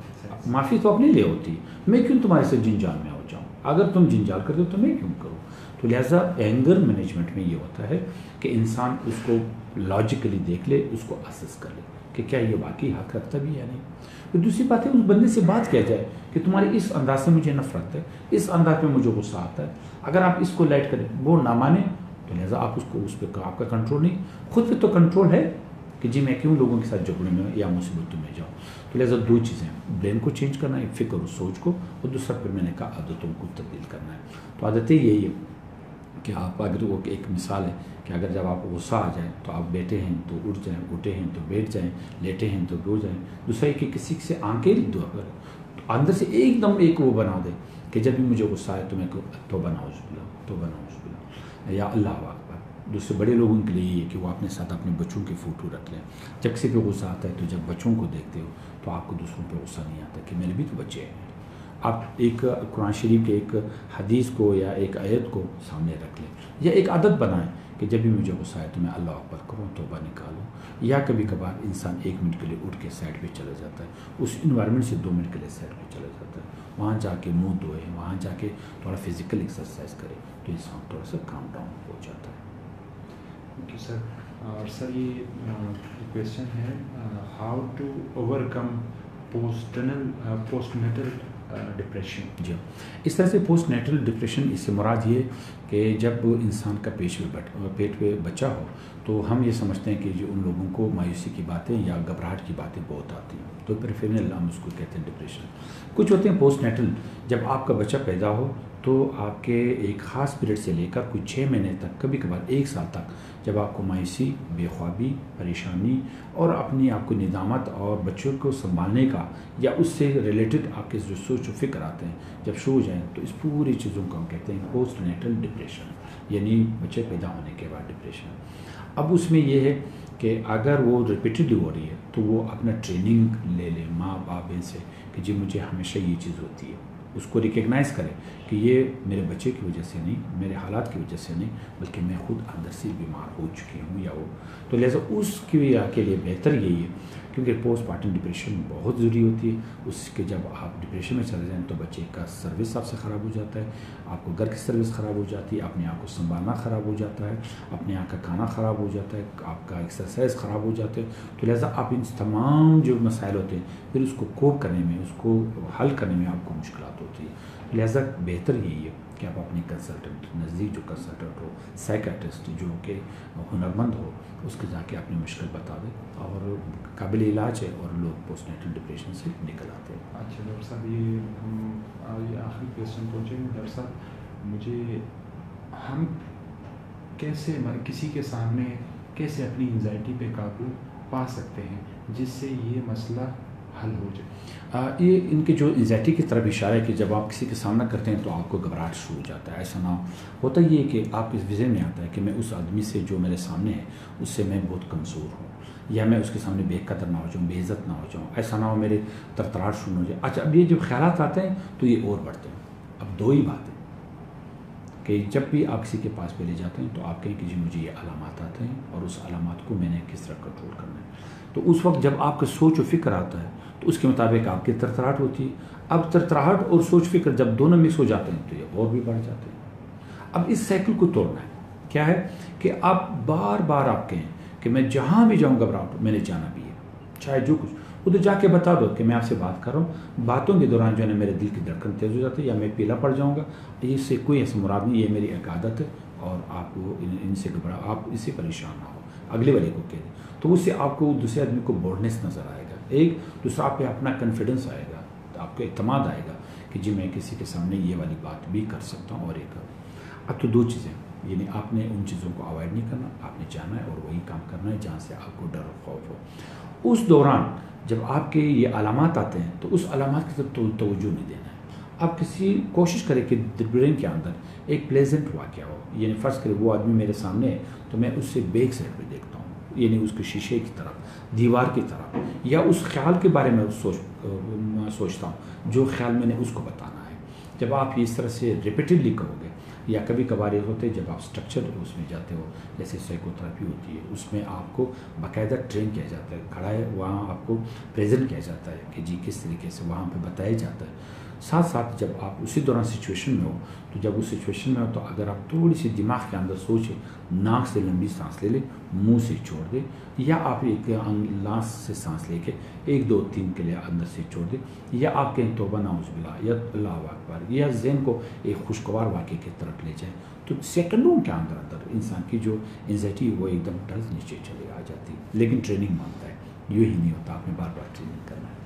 معافی تو اپنے لیے ہوتی ہے. میں کیوں تمہارے سے جنجال میں ہو جاؤں؟ اگر تم جنجال کرتے ہو تو میں کیوں کروں؟ تو لہٰذا اینگر مینجمنٹ میں یہ ہوتا ہے کہ انسان اس کو لاجیکلی دیکھ لے، اس کو اسس کر لے کہ کیا یہ واقعی حق رکھتا بھی یا نہیں. پھر دوسری بات ہے اس بندے سے بات کیا جائے کہ تمہاری اس انداز سے مجھے نفرت ہے، اس انداز میں مجھے غصہ آتا ہے. اگر آپ اس کو لائٹ کریں، وہ نہ مانے تو لہٰذا آپ اس کو، اس پہ آپ کا کنٹرول نہیں. خود پہ تو کنٹرول ہے کہ جی میں کیوں لوگوں کے ساتھ جھگڑے میں یا مصیبتوں میں جاؤں. تو لہٰذا دو چیزیں، برین کو چینج کرنا ہے، فکر اور سوچ کو، اور دوسرا پھر میں نے کہا عادتوں کو تبدیل کرنا ہے. تو عادتیں یہی ہے کہ آپ اگر وہ ایک مثال ہے کہ اگر جب آپ کو غصہ آ جائے تو آپ بیٹھے ہیں تو اٹھ جائیں، اٹھے ہیں تو بیٹھ جائیں، لیٹے ہیں تو رو جائیں. دوسرا یہ کہ کسی سے آنکھیں دعا کریں، تو اندر سے ایک دم ایک وہ بنا دیں کہ جب بھی مجھے غصہ آئے تو میں توبہ نعوذ باللہ، توبہ نعوذ باللہ، یا اللہ اکبر. دوسرے بڑے لوگوں کے لیے یہ ہے کہ وہ اپنے ساتھ اپنے بچوں کے فوٹو رکھ لیں. جب کسی پہ غصہ آتا ہے تو جب بچوں کو دیکھتے ہو تو آپ کو دوسروں پہ غصہ نہیں آتا کہ میرے بھی تو بچے ہیں. آپ ایک قرآن شریف کے ایک حدیث کو یا ایک آیت کو سامنے رکھ لیں, یا ایک عادت بنائیں کہ جب بھی مجھے غصہ آئے تو میں اللہ اکبر کروں, توبہ نکالوں. یا کبھی کبھار انسان ایک منٹ کے لیے اٹھ کے سائڈ پہ چلا جاتا ہے, اس انوائرمنٹ سے دو منٹ کے لیے سائڈ پہ چلا جاتا ہے, وہاں جا کے منہ دھوئے, وہاں جا کے تھوڑا فزیکل ایکسرسائز کرے تو انسان تھوڑا سا کام ڈاؤن ہو جاتا ہے. Thank you sir. اور سر یہ کویشچن ہے, how to overcome postnatal postnatal depression. جی, اس طرح سے پوسٹ نیٹل ڈپریشن اس سے مراد یہ کہ جب انسان کا پیش میں پیٹ پہ بچہ ہو تو ہم یہ سمجھتے ہیں کہ جو ان لوگوں کو مایوسی کی باتیں یا گھبراہٹ کی باتیں بہت آتی ہیں, تو پریفرنل ہم اس کو کہتے ہیں ڈپریشن. کچھ ہوتے ہیں پوسٹ نیٹل, جب آپ کا بچہ پیدا ہو تو آپ کے ایک خاص پیریڈ سے لے کر کچھ چھ مہینے تک, کبھی کبھار ایک سال تک, جب آپ کو مایوسی, بے خوابی, پریشانی اور اپنی آپ کو ندامت اور بچوں کو سنبھالنے کا یا اس سے ریلیٹڈ آپ کے جو سوچ و فکر آتے ہیں جب شروع ہو جائیں تو اس پوری چیزوں کو ہم کہتے ہیں پوسٹ نیٹل ڈپریشن, یعنی بچے پیدا ہونے کے بعد ڈپریشن. اب اس میں یہ ہے کہ اگر وہ ریپیٹڈلی ہو رہی ہے تو وہ اپنا ٹریننگ لے لیں ماں باپ سے کہ جی مجھے ہمیشہ یہ چیز ہوتی ہے, اس کو ریکگنائز کریں کہ یہ میرے بچے کی وجہ سے نہیں, میرے حالات کی وجہ سے نہیں, بلکہ میں خود اندر سے بیمار ہو چکی ہوں یا وہ. تو لہٰذا اس کی کے لیے بہتر یہی ہے, کیونکہ پوسٹ پارٹم ڈپریشن بہت ضروری ہوتی ہے. اس کے جب آپ ڈپریشن میں چلے جائیں تو بچے کا سروس آپ سے خراب ہو جاتا ہے, آپ کو گھر کی سروس خراب ہو جاتی ہے, اپنے آپ کو سنبھالنا خراب ہو جاتا ہے, اپنے آپ کا کھانا خراب ہو جاتا ہے, آپ کا ایکسرسائز خراب ہو جاتے ہیں. تو لہٰذا آپ ان تمام جو مسائل ہوتے ہیں پھر اس کو کوپ کرنے میں, اس کو حل کرنے میں آپ کو مشکلات ہوتی ہے. لہٰذا بہتر یہی ہے کہ آپ اپنے کنسلٹنٹ, نزدیک جو کنسلٹنٹ ہو, سائیکیٹرسٹ جو کہ ہنرمند ہو, اس کے جا کے اپنی مشکل بتا دیں اور قابل علاج ہے, اور لوگ پوسٹ نیٹل ڈپریشن سے نکل آتے ہیں. اچھا ڈاکٹر صاحب, یہ ہم یہ آخری کویشچن پہنچے ہیں. ڈاکٹر صاحب مجھے, ہم کیسے کسی کے سامنے کیسے اپنی انزائٹی پہ قابو پا سکتے ہیں جس سے یہ مسئلہ حل ہو جائے؟ یہ ان کے جو انزائٹی کی طرف اشارہ ہے کہ جب آپ کسی کا سامنا کرتے ہیں تو آپ کو گھبراہٹ شروع ہو جاتا ہے. ایسا نہ ہوتا یہ ہے کہ آپ اس ویژن میں آتا ہے کہ میں اس آدمی سے جو میرے سامنے ہے اس سے میں بہت کمزور ہوں, یا میں اس کے سامنے بے قدر نہ ہو جاؤں, بے عزت نہ ہو جاؤں, ایسا نہ ہو میرے ترتراہٹ شروع ہو جائے. اچھا, اب یہ جب خیالات آتے ہیں تو یہ اور بڑھتے ہیں. اب دو ہی بات ہے کہ جب بھی آپ کسی کے پاس پہ لے جاتے ہیں تو آپ کہیں کہ جی مجھے یہ علامات آتے ہیں اور اس علامات کو میں نے کس طرح کنٹرول کرنا ہے. تو اس وقت جب آپ کا سوچ و فکر آتا ہے تو اس کے مطابق آپ کی ترتراہٹ ہوتی ہے. اب ترتراہٹ اور سوچ فکر جب دونوں مکس ہو جاتے ہیں تو یہ اور بھی بڑھ جاتے ہیں. اب اس سائیکل کو توڑنا ہے. کیا ہے کہ آپ بار بار آپ کہیں کہ میں جہاں بھی جاؤں گھبراہٹ, میں نے جانا بھی ہے, چاہے جو کچھ, ادھر جا کے بتا دو کہ میں آپ سے بات کر رہا ہوں, باتوں کے دوران جو ہے نا میرے دل کی دھڑکن تیز ہو جاتی ہے یا میں پیلا پڑ جاؤں گا. اس سے کوئی ایسا مراد نہیں, یہ میری ایک عادت ہے اور آپ کو ان سے گھبرا, آپ اس سے پریشان نہ ہو, اگلے والے کو کہہ دیں. تو اس سے آپ کو دوسرے آدمی کو بورڈنیس نظر آئے گا, ایک دوسرا آپ پہ اپنا کانفیڈنس آئے گا, آپ کو اعتماد آئے گا کہ جی میں کسی کے سامنے یہ والی بات بھی کر سکتا ہوں. اور ایک اب تو دو چیزیں, یعنی آپ نے ان چیزوں کو اوائڈ نہیں کرنا, آپ نے جانا ہے اور وہی کام کرنا ہے جہاں سے آپ کو ڈر اور خوف ہو. اس دوران جب آپ کے یہ علامات آتے ہیں تو اس علامات کی طرف توجہ نہیں دینا ہے. آپ کسی کوشش کریں کہ برین کے اندر ایک پلیزنٹ واقعہ ہو, یعنی فرض کریں وہ آدمی میرے سامنے ہے تو میں اس سے بیک سائڈ پہ دیکھتا ہوں, یعنی اس کے شیشے کی طرف, دیوار کی طرف, یا اس خیال کے بارے میں سوچ سوچتا ہوں جو خیال میں نے اس کو بتانا ہے. جب آپ اس طرح سے ریپیٹڈلی کہو گے, یا کبھی کبھار یہ ہوتے ہیں جب آپ اسٹرکچر اس میں جاتے ہو, جیسے سائیکو تھراپی ہوتی ہے, اس میں آپ کو باقاعدہ ٹرین کیا جاتا ہے, کھڑا ہے وہاں آپ کو پریزنٹ کیا جاتا ہے کہ جی کس طریقے سے وہاں پہ بتایا جاتا ہے. ساتھ ساتھ جب آپ اسی دوران سچویشن میں ہو تو جب اس سچویشن میں ہو تو اگر آپ تھوڑی سی دماغ کے اندر سوچیں, ناک سے لمبی سانس لے لیں, منہ سے چھوڑ دیں, یا آپ ایک لانس سے سانس لے کے ایک دو تین کے لیے اندر سے چھوڑ دیں, یا آپ کہیں توبہ نعوذ باللہ یا اللہ اکبر, یا ذہن کو ایک خوشگوار واقعے کی طرف لے جائیں, تو سیکنڈوں کے اندر اندر انسان کی جو انزائٹی وہ ایک دم ڈر نیچے چلے آ جاتی ہے. لیکن ٹریننگ مانگتا ہے, یوں ہی نہیں ہوتا, آپ نے بار بار ٹریننگ کرنا ہے.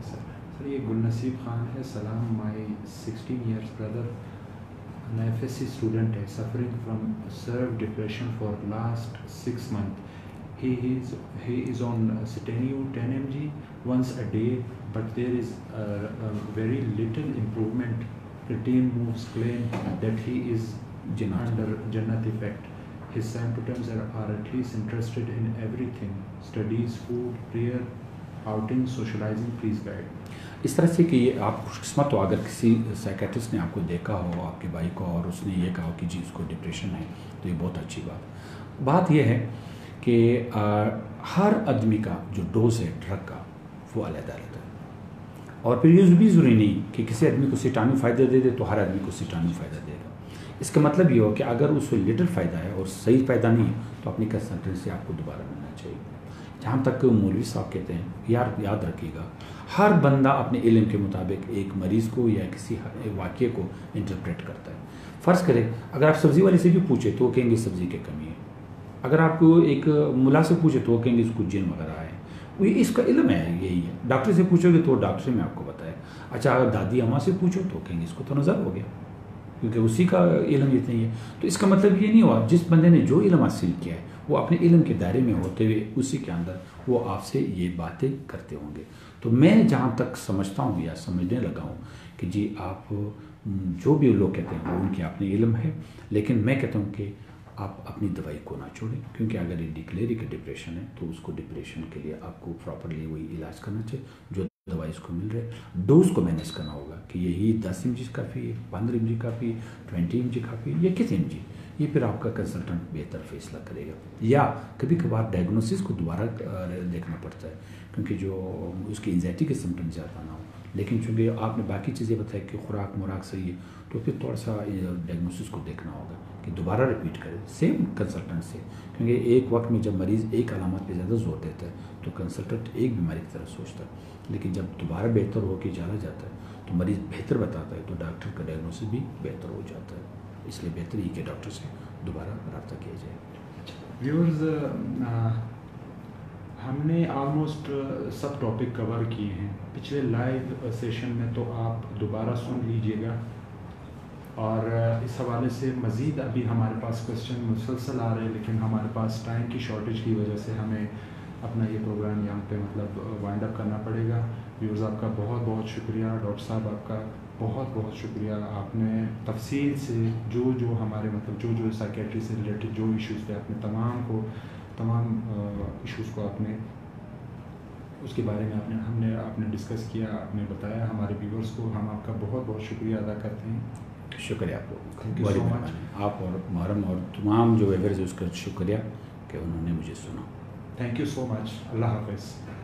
سر یہ گل نصیب خان ہے, سلام, my sixteen years brother, an F S C student ہے, suffering from severe depression for last six month. He is he is on Citeniu ten milligrams once a day, but there is a, a very little improvement. The team moves claim that he is Jannat. under Jannat effect. his symptoms are, are at least interested in everything, studies, food, prayer, outing, socializing, please guide. اس طرح سے کہ یہ آپ خوشقسمت ہو اگر کسی سائیکیٹرسٹ نے آپ کو دیکھا ہو آپ کے بھائی کو اور اس نے یہ کہا کہ جی اس کو ڈپریشن ہے تو یہ بہت اچھی بات بات یہ ہے کہ ہر آدمی کا جو ڈوز ہے ڈرگ کا وہ علیحدہ علیحدہ ہے اور پھر یہ بھی ضروری نہیں کہ کسی آدمی کو سیٹانو فائدہ دے دے تو ہر آدمی کو سیٹانو فائدہ دے گا. اس کا مطلب یہ ہو کہ اگر اس کو لٹل فائدہ ہے اور صحیح فائدہ نہیں ہے تو اپنی کنسلٹنٹ سے آپ کو دوبارہ ملنا چاہیے. جہاں تک مولوی صاحب کہتے ہیں یار یاد رکھیے گا ہر بندہ اپنے علم کے مطابق ایک مریض کو یا کسی واقعے کو انٹرپریٹ کرتا ہے. فرض کرے اگر آپ سبزی والے سے بھی پوچھیں تو وہ کہیں گے سبزی کی کمی ہے. اگر آپ کو ایک ملا سے پوچھے تو وہ کہیں گے اس کو جن وغیرہ ہے. وہ اس کا علم ہے یہی ہے. ڈاکٹر سے پوچھو گے تو ڈاکٹر میں آپ کو بتائے. اچھا اگر دادی اماں سے پوچھو تو کہیں گے اس کو تو نظر ہو گیا کیونکہ اسی کا علم اتنا ہی ہے. تو اس کا مطلب یہ نہیں ہوا جس بندے نے جو علم حاصل کیا ہے وہ اپنے علم کے دائرے میں ہوتے ہوئے اسی کے اندر وہ آپ سے یہ باتیں کرتے ہوں گے. تو میں جہاں تک سمجھتا ہوں یا سمجھنے لگا ہوں کہ جی آپ جو بھی لوگ کہتے ہیں وہ ان کے اپنے علم ہے لیکن میں کہتا ہوں کہ آپ اپنی دوائی کو نہ چھوڑیں کیونکہ اگر یہ ڈکلیئر کہ ڈپریشن ہے تو اس کو ڈپریشن کے لیے آپ کو پراپرلی وہی علاج کرنا چاہیے جو دوائی اس کو مل رہے. ڈوز کو مینیج کرنا ہوگا کہ یہی دس ایم جی کافی ہے, پندرہ ایم جی کافی, ٹوینٹی ایم جی کافی یا کس ایم جی. یہ پھر آپ کا کنسلٹنٹ بہتر فیصلہ کرے گا. یا کبھی کبھار ڈائگنوسس کو دوبارہ دیکھنا پڑتا ہے کیونکہ جو اس کی انزائٹی کے سمٹم زیادہ نہ ہو لیکن چونکہ آپ نے باقی چیزیں بتائی کہ خوراک موراک صحیح ہے تو پھر تھوڑا سا ڈائگنوسس کو دیکھنا ہوگا کہ دوبارہ ریپیٹ کرے سیم کنسلٹنٹ سے کیونکہ ایک وقت میں جب مریض ایک علامات پہ زیادہ زور دیتا ہے تو کنسلٹنٹ ایک بیماری کی طرح سوچتا ہے لیکن جب دوبارہ بہتر ہو کے جانا جاتا ہے تو مریض بہتر بتاتا ہے تو ڈاکٹر کا ڈائگنوسس بھی بہتر ہو جاتا ہے. اس لیے بہتر ہی کہ ڈاکٹر سے دوبارہ رابطہ کیا جائے. ویورز ہم نے آلموسٹ سب ٹاپک کور کیے ہیں پچھلے لائیو سیشن میں تو آپ دوبارہ سن لیجئے گا اور اس حوالے سے مزید ابھی ہمارے پاس کوشچن مسلسل آ رہے ہیں لیکن ہمارے پاس ٹائم کی شارٹیج کی وجہ سے ہمیں اپنا یہ پروگرام یہاں پہ مطلب وائنڈ اپ کرنا پڑے گا. ویورز آپ کا بہت بہت شکریہ. ڈاکٹر صاحب آپ کا بہت بہت شکریہ. آپ نے تفصیل سے جو جو ہمارے مطلب جو جو سائیکیٹری سے ریلیٹڈ جو ایشوز تھے آپ نے تمام کو تمام ایشوز کو آپ نے اس کے بارے میں آپ نے ہم نے آپ نے ڈسکس کیا, آپ نے بتایا ہمارے ویورز کو. ہم آپ کا بہت بہت شکریہ ادا کرتے ہیں. شکریہ آپ کو. Thank you so much. آپ اور محرم اور تمام جو ویورز اس کا شکریہ کہ انہوں نے مجھے سنا. تھینک یو سو مچ. اللہ حافظ.